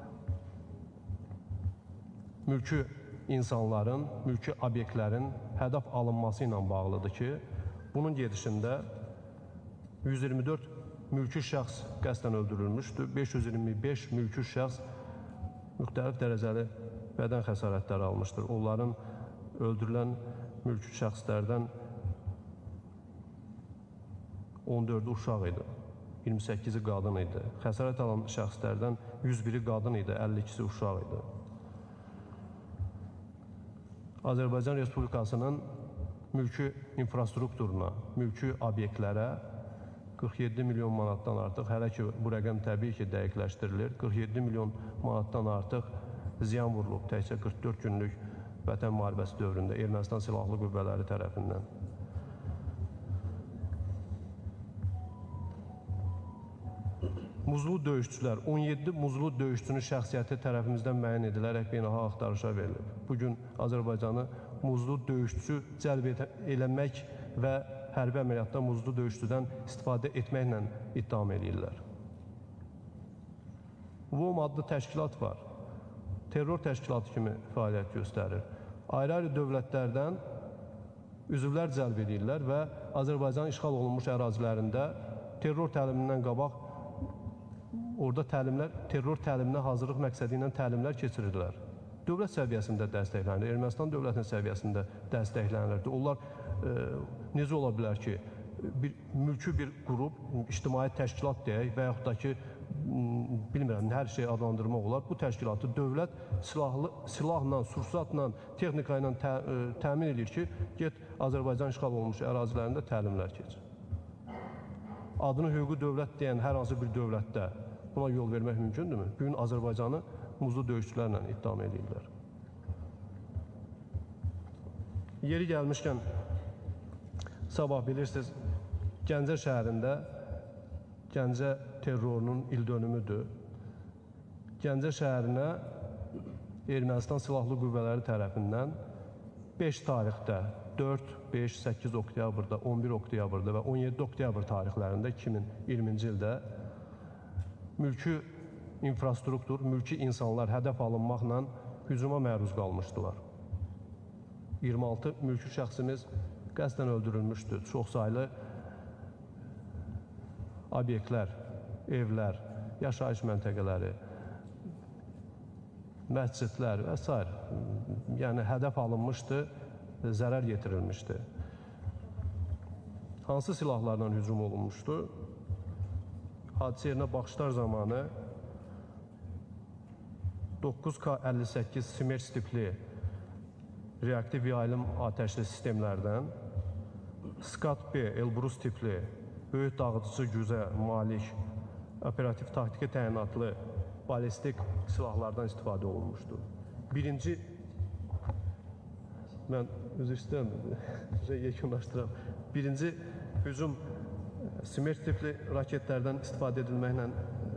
mülki insanların, mülki obyektlərin hədəf alınması ilə bağlıdır ki, bunun gedişində yüz iyirmi dörd mülki şəxs qəsdən öldürülmüşdür, beş yüz iyirmi beş mülki şəxs müxtəlif dərəcəli bədən xəsarətləri almışdır. Onların öldürülən mülki şəxslərdən on dördü uşaq idi, iyirmi səkkizi qadın idi. Xəsarət alan şəxslərdən yüz biri qadın idi, əlli ikisi uşaq idi. Azərbaycan Respublikasının mülki infrastrukturuna, mülki obyektlərə qırx yeddi milyon manatdan artıq, hələ ki bu rəqəm təbii ki dəqiqləşdirilir, qırx yeddi milyon manatdan artıq ziyan vurulub təkcə qırx dörd günlük Vətən müharibəsi dövründə Ermənistan silahlı qüvvələri tərəfindən. Muzlu döyüşçülər, on yeddi muzlu döyüşçünün şəxsiyyəti tərəfimizdən müəyyən edilərək beynəlxalq axtarışa verilib. Bugün Azərbaycanı muzlu döyüşçü cəlb eləmək və hərbi əməliyyatda muzlu döyüşçüdən istifadə etməklə ittiham edirlər. V O M adlı təşkilat var. Terror təşkilatı kimi fəaliyyət göstərir. Ayrı-ayrı dövlətlərdən üzvlər cəlb edirlər və Azərbaycanın işğal olunmuş ərazilərində terror təlimindən qabaq orada təlimlər, terror təliminə hazırlıq məqsədi ilə təlimlər keçirirlər. Dövlət səviyyəsində dəstəklənir, Ermənistan dövlətinin səviyyəsində dəstəklənirdir. Onlar e, necə ola bilər ki, bir, mülki bir qrup, ictimai təşkilat deyək və yaxud da ki, bilmirəm, hər şey adlandırmaq olar. Bu təşkilatı dövlət silahlı, silahla, sursatla, texnika ilə tə, ə, təmin edir ki, get Azərbaycan işğal olunmuş ərazilərində təlimlər keçir. Adını hüquqi dövlət deyən hər hansı bir dövlətdə buna yol vermək mümkündürmü? Bugün Azərbaycanı muzlu döyüşçülərlə ittiham edirlər. Yeri gəlmişkən, sabah bilirsiniz, Gəncə şəhərində Gəncə terrorunun ildönümüdür. Gəncə şəhərinə Ermənistan silahlı qüvvələri tərəfindən beş tarixdə, dörd, beş, səkkiz oktyabrda, on bir oktyabrda və on yeddi oktyabr tarixlərində iki min iyirminci ildə mülki infrastruktur, mülki insanlar hədəf alınmaqla hücuma məruz qalmışdılar. iyirmi altı mülki şəxsimiz qəsdən öldürülmüşdür. Çox saylı obyektlər, evlər, yaşayış məntəqələri, məscidlər və s. Yəni, hədəf alınmışdı, zərər yetirilmişdi. Hansı silahlarla hücum olunmuşdu? Hadisə yerinə baxışlar zamanı doqquz K əlli səkkiz Simers tipli reaktiv yayılım atəşli sistemlərdən, Skat B, Elbrus tipli böyük dağıtıcı gücə malik operativ taktiki təyinatlı balistik silahlardan istifadə olunmuşdur. Birinci, mən üzr istəyirəm, yekunlaşdıram. Birinci hücum Simers tipli raketlərdən istifadə edilməklə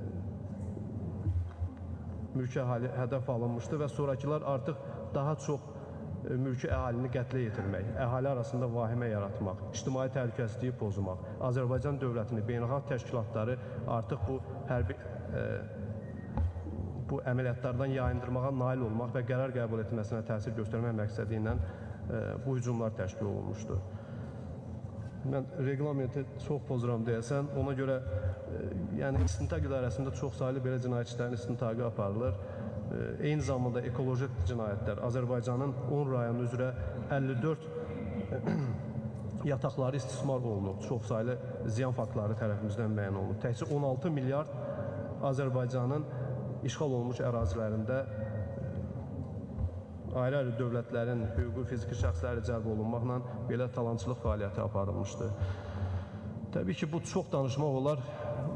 mülki əhali hədəf alınmışdı və sonrakılar artıq daha çox mülki əhalini qətlə yetirmək, əhali arasında vahimə yaratmaq, ictimai təhlükəsizliyi pozmaq, Azərbaycan dövlətini, beynəlxalq təşkilatları artıq bu hərbi e, bu əməliyyatlardan yayındırmağa nail olmaq və qərar qəbul etməsinə təsir göstərmək məqsədi ilə e, bu hücumlar təşkil olunmuşdur. Mən reglamenti çox pozuram deyəsən, ona görə e, yəni istintaq idarəsində çox saylı belə cinayət işlərinin istintaqı aparılır. Eyni zamanda ekoloji cinayətlər, Azərbaycanın on rayonu üzrə əlli dörd yataqları istismar olunub, çox saylı ziyan faktları tərəfimizdən müəyyən olunub. Təkcə on altı milyard Azərbaycanın işğal olunmuş ərazilərində ayrı-ayrı dövlətlərin hüquqi fiziki şəxsləri cəlb olunmaqla belə talançılıq fəaliyyəti aparılmışdı. Təbii ki, bu çox danışmaq olar.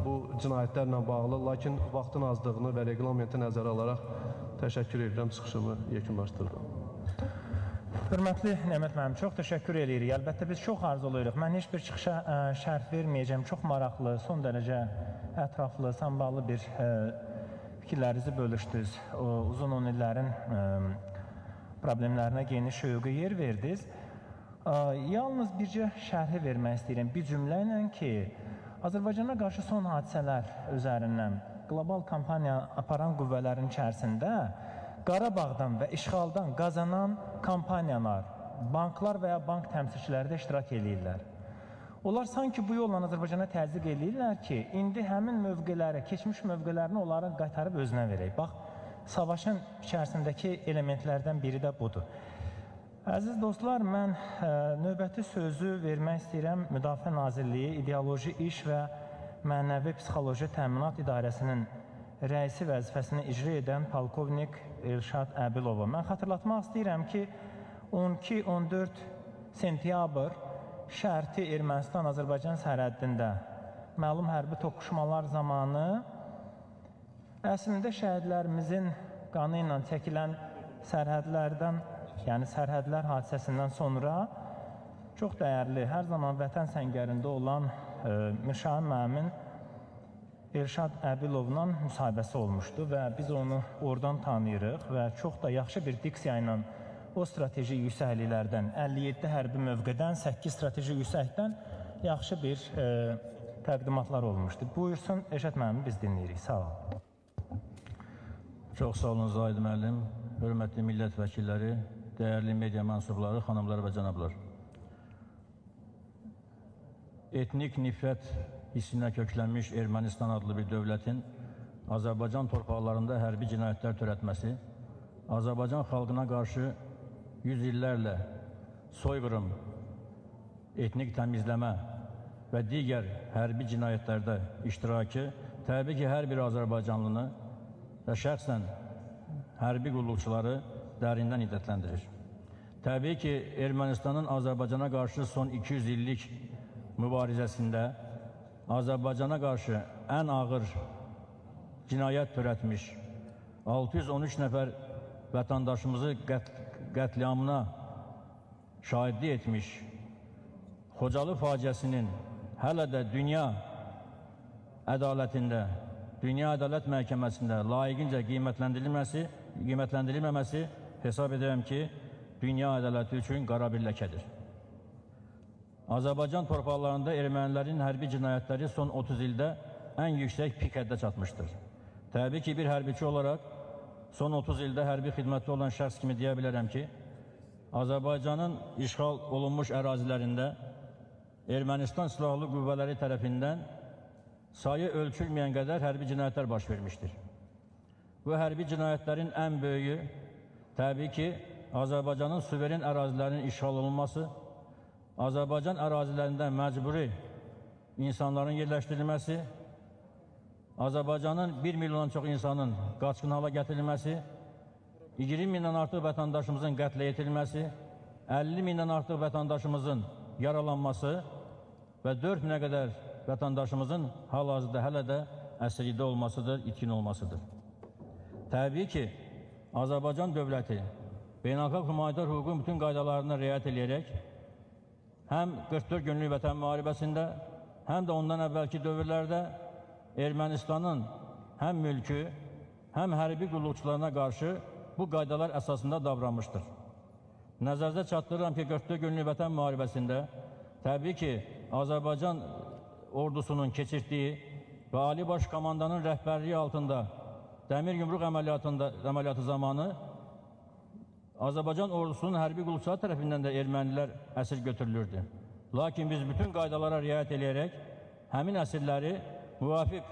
bu cinayətlərlə bağlı, lakin vaxtın azlığını və reglamenti nəzərə alaraq təşəkkür edirəm, çıxışımı yekunlaşdırıram. Hörmətli Nəmət müəllim, çox təşəkkür edirik. Əlbəttə biz çox arzuluyuruq. Mən heç bir çıxışa ə, şərh verməyəcəm. Çox maraqlı, son dərəcə ətraflı, samballı bir ə, fikirlərinizi bölüşdünüz. O, uzun on illərin ə, problemlərinə geniş şövqə yer verdiniz. Ə, yalnız bircə şərhi vermək istəyirəm. Bir cümlə ilə ki, Azərbaycana qarşı son hadisələr üzərindən qlobal kampaniya aparan qüvvələrin içərisində Qarabağdan və işğaldan qazanan kampaniyalar, banklar və ya bank təmsilçiləri də iştirak edirlər. Onlar sanki bu yolla Azərbaycana təzyiq edirlər ki, indi həmin mövqeləri, keçmiş mövqələrini onların qaytarıb özünə verək. Bax, savaşın içərisindəki elementlərdən biri də budur. Əziz dostlar, mən ə, növbəti sözü vermək istəyirəm Müdafiə Nazirliyi İdeoloji İş və Mənəvi Psixoloji Təminat İdarəsinin rəisi vəzifəsini icra edən polkovnik Elşad Əbilova. Mən xatırlatmaq istəyirəm ki, on iki on dörd sentyabr şərti Ermənistan-Azərbaycan sərhəddində məlum hərbi toqquşmalar zamanı əslində şəhidlərimizin qanı ilə çəkilən sərhədlərdən, yəni sərhədlər hadisəsindən sonra çox dəyərli, hər zaman vətən səngərində olan e, Müşahid müəllimin Elşad Əbilovla müsahibəsi olmuşdu və biz onu oradan tanıyırıq və çox da yaxşı bir diksiya ilə o strateji yüksəkliklərdən, əlli yeddi hərbi mövqedən, səkkiz strateji yüksəkdən yaxşı bir e, təqdimatlar olmuşdu. Buyursun, Elşad müəllimi biz dinləyirik. Sağ olun. Çox sağ olun Zahid müəllim, hörmətli millət vəkilləri, dəyərli media mənsubları, xanımlar və cənablar. Etnik nifrət hissinə köklənmiş Ermənistan adlı bir dövlətin Azərbaycan torpaqlarında hərbi cinayətlər törətməsi, Azərbaycan xalqına qarşı yüz illərlə soyqırım, etnik təmizləmə və digər hərbi cinayətlərdə iştirakı təbii ki, hər bir Azərbaycanlını və şəxsən hərbi qulluqçuları dərindən hiddətləndirir. Təbii ki, Ermənistanın Azərbaycana qarşı son iki yüz illik mübarizəsində Azərbaycana qarşı ən ağır cinayət törətmiş, altı yüz on üç nəfər vətəndaşımızı qət qətliamına şahidlik etmiş, Xocalı faciəsinin hələ də dünya ədalətində, dünya ədalət məhkəməsində layiqincə qiymətləndirilməsi, qiymətləndirilməməsi hesab edirəm ki, dünya ədaləti üçün qara bir ləkədir. Azərbaycan torpaqlarında ermənilərin hərbi cinayətləri son otuz ildə ən yüksək pik həddə çatmışdır. Təbii ki, bir hərbiçi olaraq son otuz ildə hərbi xidmətli olan şəxs kimi deyə bilərəm ki, Azərbaycanın işğal olunmuş ərazilərində Ermənistan silahlı qüvvələri tərəfindən sayı ölçülməyən qədər hərbi cinayətlər baş vermişdir. Bu hərbi cinayətlərin ən böyüyü təbii ki, Azərbaycanın suveren ərazilərinin işğal olunması, Azərbaycan ərazilərində məcburi insanların yerləşdirilməsi, Azərbaycanın bir milyon çox insanın qaçqın hala gətirilməsi, iyirmi mindən artıq vətəndaşımızın qətlə yetirilməsi, əlli mindən artıq vətəndaşımızın yaralanması və dörd minə qədər vətəndaşımızın hal-hazırda hələ də əsirlikdə olmasıdır, itkin olmasıdır. Təbii ki, Azərbaycan dövləti beynəlxalq humanitar hüququn bütün qaydalarına riayət edərək həm qırx dörd günlük vətən müharibəsində, həm də ondan əvvəlki dövrlərdə Ermənistanın həm mülkü, həm hərbi qulluqçularına qarşı bu qaydalar əsasında davranmışdır. Nəzərdə çatdırıram ki, qırx dörd günlük vətən müharibəsində təbii ki, Azərbaycan ordusunun keçirtdiyi və Ali Baş Komandanın rəhbərliyi altında Dəmir Yumruq əməliyyatı zamanı Azərbaycan ordusunun hərbi qulluqçuları tərəfindən də ermənilər əsir götürülürdü. Lakin biz bütün qaydalara riayət edərək həmin əsirləri müvafiq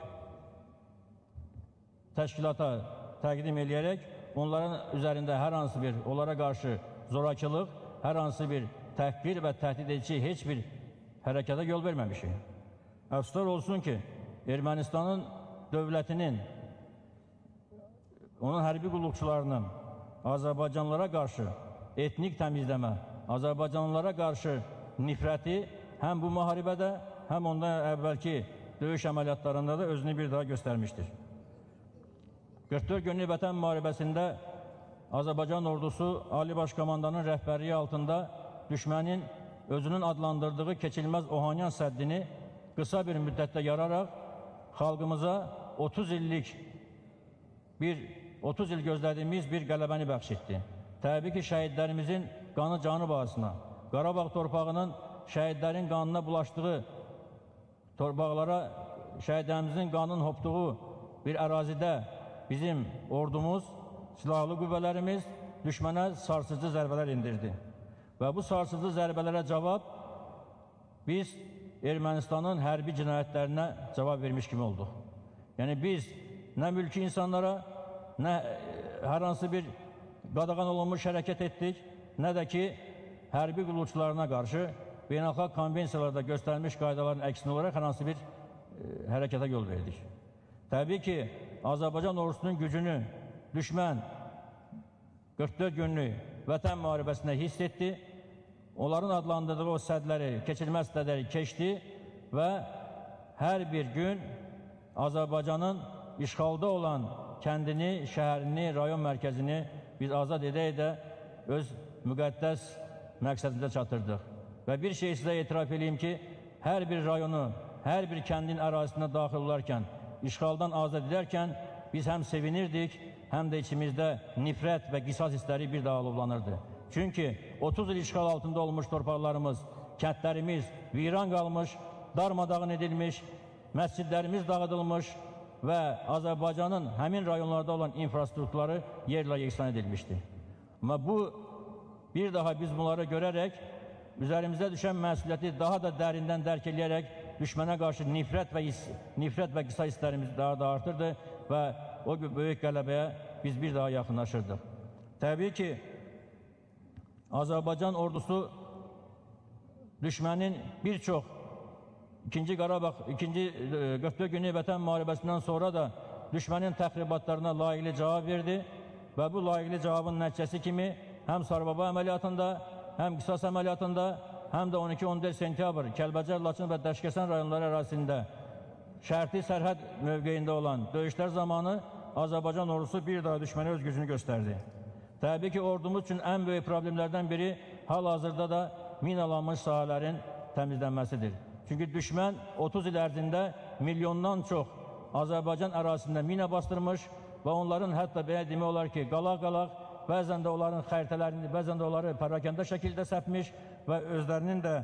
təşkilata təqdim edərək onların üzərində hər hansı bir, onlara qarşı zorakılıq, hər hansı bir təhqir və təhdid edici heç bir hərəkata yol verməmişik. Əfsuslar olsun ki, Ermənistanın dövlətinin, onun hərbi qulluqçularının Azərbaycanlılara qarşı etnik təmizləmə, Azərbaycanlılara qarşı nifrəti həm bu müharibədə, həm ondan əvvəlki döyüş əməliyyatlarında da özünü bir daha göstərmişdir. qırx dörd günlük vətən müharibəsində Azərbaycan ordusu Ali Baş Komandanın rəhbərliyi altında düşmənin özünün adlandırdığı keçilməz Ohanyan səddini qısa bir müddətdə yararaq xalqımıza otuz illik bir otuz il gözlədiyimiz bir qələbəni bəxş etdi. Təbii ki, şəhidlərimizin qanı canı bahasına, Qarabağ torpağının şəhidlərin qanına bulaşdığı torpaqlara şəhidlərimizin qanının hopduğu bir ərazidə bizim ordumuz, silahlı qüvvələrimiz düşmənə sarsıcı zərbələr indirdi. Və bu sarsıcı zərbələrə cavab biz Ermənistanın hərbi cinayətlərinə cavab vermiş kimi olduq. Yəni biz nə mülki insanlara, nə hər hansı bir qadağan olunmuş hərəkət etdik, nə də ki, hərbi qulluqçularına qarşı beynəlxalq konvensiyalarda göstərilmiş qaydaların əksinə olaraq hər hansı bir e, hərəkətə yol verdik. Təbii ki, Azərbaycan ordusunun gücünü düşmən qırx dörd günlük vətən müharibəsində hiss etdi. Onların adlandırdığı o sədləri, keçilməz sədləri keçdi və hər bir gün Azərbaycanın işğalda olan kəndini, şəhərini, rayon mərkəzini biz azad edə-edə öz müqəddəs məqsədimizə çatırdıq. Və bir şey sizə etiraf edeyim ki, hər bir rayonu, hər bir kəndin ərazisinə daxil olarkən, işğaldan azad edərkən biz həm sevinirdik, həm də içimizdə nifrət və qisas hissləri bir daha alovlanırdı. Çünki otuz il işğal altında olmuş torpaqlarımız, kəndlərimiz viran qalmış, darmadağın edilmiş, məscidlərimiz dağıdılmış və Azərbaycanın həmin rayonlarda olan infrastrukturları yerlə yeksan edilmişdi. Amma bu, bir daha biz bunları görərək, üzərimizə düşən məsuliyyəti daha da dərindən dərk edərək, düşmənə qarşı nifrət və, nifrət və qisas hisslərimiz daha da artırdı və o böyük qələbəyə biz bir daha yaxınlaşırdıq. Təbii ki, Azərbaycan ordusu düşmənin bir çox ikinci Qarabağ, ikinci qırx dörd günlük vətən müharibəsindən sonra da düşmənin təxribatlarına layiqli cavab verdi və bu layiqli cavabın nəticəsi kimi həm Sarbaba əməliyyatında, həm qisas əməliyyatında, həm də on iki on dörd sentyabr Kəlbəcər, Laçın və Daşkəsən rayonları ərazisində şərti sərhəd mövqeyində olan döyüşlər zamanı Azərbaycan ordusu bir daha düşmənə öz gücünü göstərdi. Təbii ki, ordumuz üçün ən böyük problemlərdən biri hal-hazırda da minalanmış sahələrin təmizlənməsidir. Çünki düşmən otuz il ərzində milyondan çox Azərbaycan ərazisində mina bastırmış və onların hətta belə demək olar ki, qalaq-qalaq, bəzən də onların xəritələrini, bəzən də onları pərakəndə şəkildə səpmiş və özlərinin də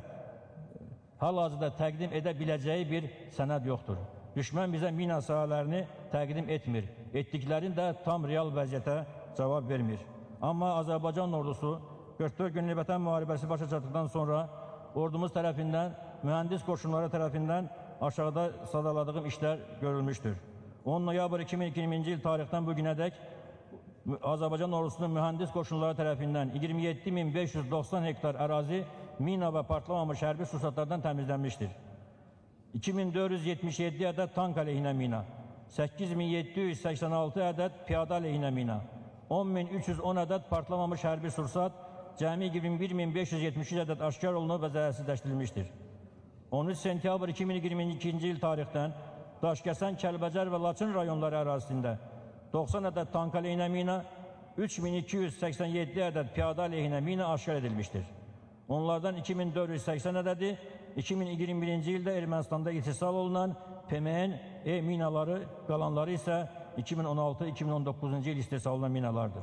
hal-hazırda təqdim edə biləcəyi bir sənəd yoxdur. Düşmən bizə mina sahələrini təqdim etmir. Etdiklərini də tam real vəziyyətə cavab vermir. Amma Azərbaycan ordusu qırx dörd günlük vətən müharibəsi başa çatdıqdan sonra ordumuz tərəfindən, mühəndis qoşunları tərəfindən aşağıda sadaladığım işlər görülmüşdür. on noyabr iki min iyirminci il tarixdən bu günədək Azərbaycan ordusunun mühəndis qoşunları tərəfindən iyirmi yeddi min beş yüz doxsan hektar ərazi mina və partlamamış hərbi sursatlardan təmizlənmişdir. iki min dörd yüz yetmiş yeddi ədəd tank əleyhinə mina, səkkiz min yeddi yüz səksən altı ədəd piyada əleyhinə mina, on min üç yüz on ədəd partlamamış hərbi sursat, cəmi iyirmi bir min beş yüz yetmiş üç ədəd aşkar olunub və zərərsizləşdirilmişdir. on üç sentyabr iki min iyirmi ikinci il tarixdən Daşkəsən, Kəlbəcər və Laçın rayonları ərazisində doxsan ədəd tank əleyhinə mina, üç min iki yüz səksən yeddi ədəd piyada əleyhinə mina aşkar edilmişdir. Onlardan iki min dörd yüz səksən ədədi iki min iyirmi birinci ildə Ermənistanda ixtisal olunan P M N E minaları, qalanları isə iki min on altı iki min on doqquzuncu il istehsal olunan minalardır.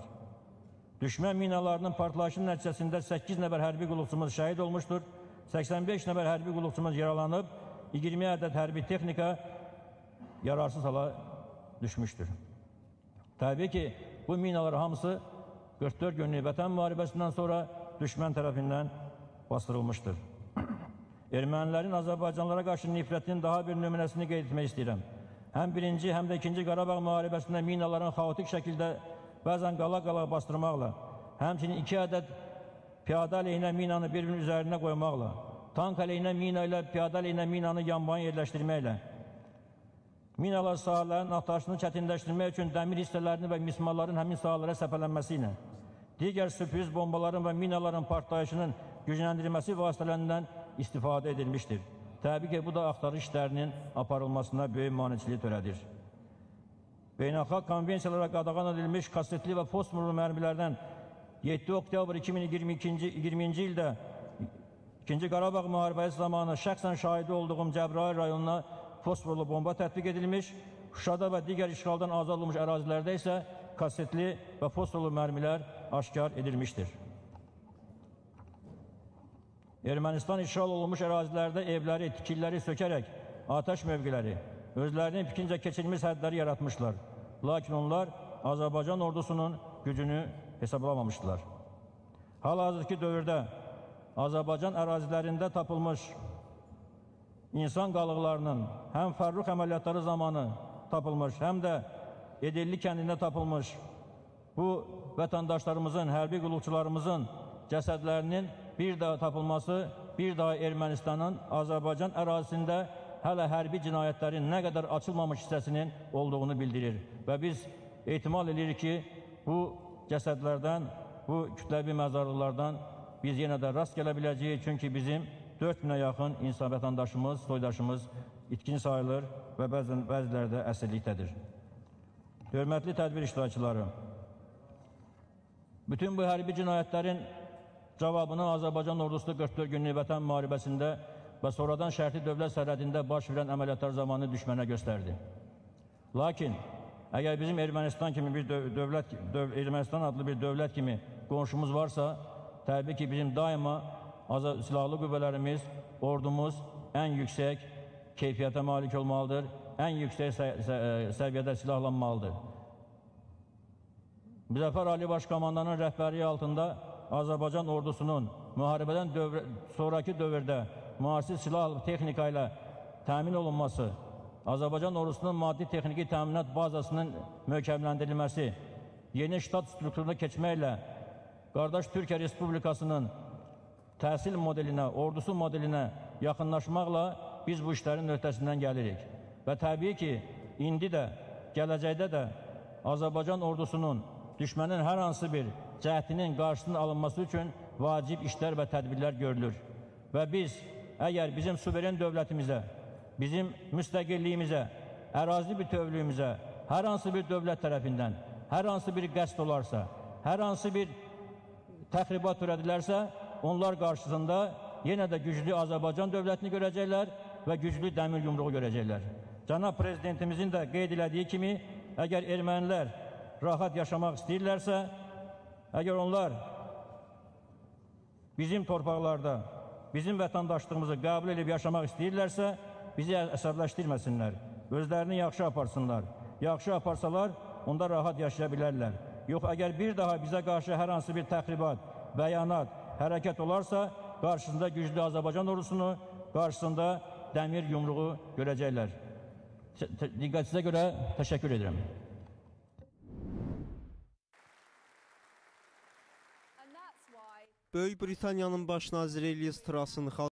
Düşmən minalarının partlayışının nəticəsində səkkiz nəfər hərbi qulluqçumuz şəhid olmuşdur, səksən beş nəfər hərbi qulluqçumuz yaralanıb, iyirmi ədəd hərbi texnika yararsız hala düşmüşdür. Təbii ki, bu minalar hamısı qırx dörd günlük vətən müharibəsindən sonra düşmən tərəfindən bastırılmışdır. Ermənilərin Azərbaycanlara qarşı nifrətinin daha bir nümunəsini qeyd etmək istəyirəm. Həm birinci, həm də ikinci Qarabağ müharibəsində minaların xaotik şəkildə bəzən qalaq-qalaq bastırmaqla, həmçinin iki ədəd piyada əleyhinə minanı bir-birinin üzərinə qoymaqla, tank əleyhinə mina ilə piyada əleyhinə minanı yanbayın yerləşdirməklə, minalar sahalarının axtarışını çətinləşdirmək üçün dəmir hissələrini və mismarların həmin sahalara səpələnməsi ilə, digər sürpriz bombaların və minaların partlayışının gücləndirilməsi vasitələrindən istifadə edilmişdir. Təbii ki, bu da axtarış işlərinin aparılmasına böyük maneçilik törədir. Beynəlxalq konvensiyalara qadağan edilmiş kasetli və fosforlu mərmilərdən yeddi oktyabr iki min iyirminci ildə İkinci Qarabağ müharibəsi zamanı şəxsən şahidi olduğum Cəbrayıl rayonuna fosforlu bomba tətbiq edilmiş, Şuşada və digər işğaldan azad olmuş ərazilərdə isə kasetli və fosforlu mərmilər aşkar edilmişdir. Ermənistan işğal olunmuş ərazilərdə evləri, tikilləri sökərək atəş mövqiləri, özlərinin fikrincə keçilmiş hədləri yaratmışlar. Lakin onlar Azərbaycan ordusunun gücünü hesablamamışdılar. Hal-hazırki dövrdə Azərbaycan ərazilərində tapılmış insan qalıqlarının həm Fərrux əməliyyatları zamanı tapılmış, həm də Edelli kəndində tapılmış bu vətəndaşlarımızın, hərbi qulluqçularımızın cəsədlərinin bir daha tapılması, bir daha Ermənistanın Azərbaycan ərazisində hələ hərbi cinayətlərin nə qədər açılmamış hissəsinin olduğunu bildirir. Və biz ehtimal edirik ki, bu cəsədlərdən, bu kütləvi məzarlıqlardan biz yenə də rast gələ biləcəyik. Çünki bizim dörd minə yaxın insan vətəndaşımız, soydaşımız itkin sayılır və bəzən bəziləri də əsirlikdədir. Hörmətli tədbir iştirakçıları, bütün bu hərbi cinayətlərin cavabını Azərbaycan ordusu qırx dörd günlük vətən müharibəsində və sonradan şərti dövlət sərhədində baş verən əməliyyatlar zamanı düşmənə göstərdi. Lakin, əgər bizim Ermənistan kimi bir dövlət, döv, Ermənistan adlı bir dövlət kimi qonşumuz varsa, təbii ki, bizim daima silahlı qüvvələrimiz, ordumuz ən yüksək keyfiyyətə malik olmalıdır, ən yüksək səviyyədə silahlanmalıdır. Müzəffər Ali Başkomandanın rəhbərliyi altında Azərbaycan ordusunun müharibədən dövr sonraki dövrdə müasir silah texnika ilə təmin olunması, Azərbaycan ordusunun maddi texniki təminat bazasının möhkəmləndirilməsi, yeni ştat strukturuna keçməklə qardaş Türkiyə Respublikasının təhsil modelinə, ordusu modelinə yaxınlaşmaqla biz bu işlərin öhdəsindən gəlirik. Və təbii ki, indi də, gələcəkdə də Azərbaycan ordusunun düşmənin hər hansı bir cəhdinin qarşısının alınması üçün vacib işlər və tədbirlər görülür. Və biz, əgər bizim suveren dövlətimizə, bizim müstəqilliyimizə, ərazi bütövlüyümüzə hər hansı bir dövlət tərəfindən, hər hansı bir qəsd olarsa, hər hansı bir təxribat törədilərsə, onlar qarşısında yenə də güclü Azərbaycan dövlətini görəcəklər və güclü dəmir yumruğu görəcəklər. Cənab Prezidentimizin də qeyd elədiyi kimi, əgər ermənilər rahat yaşamaq istəyirlərsə, əgər onlar bizim torpaqlarda, bizim vətəndaşlığımızı qəbul edib yaşamaq istəyirlərsə, bizi əsəbləşdirməsinlər, özlərini yaxşı aparsınlar. Yaxşı aparsalar, onda rahat yaşaya bilərlər. Yox, əgər bir daha bizə qarşı hər hansı bir təxribat, bəyanat, hərəkət olarsa, qarşısında güclü Azərbaycan ordusunu, qarşısında dəmir yumruğu görəcəklər. Diqqətinizə görə təşəkkür edirəm. Böyük Britaniyanın baş naziri Liz Truss'ın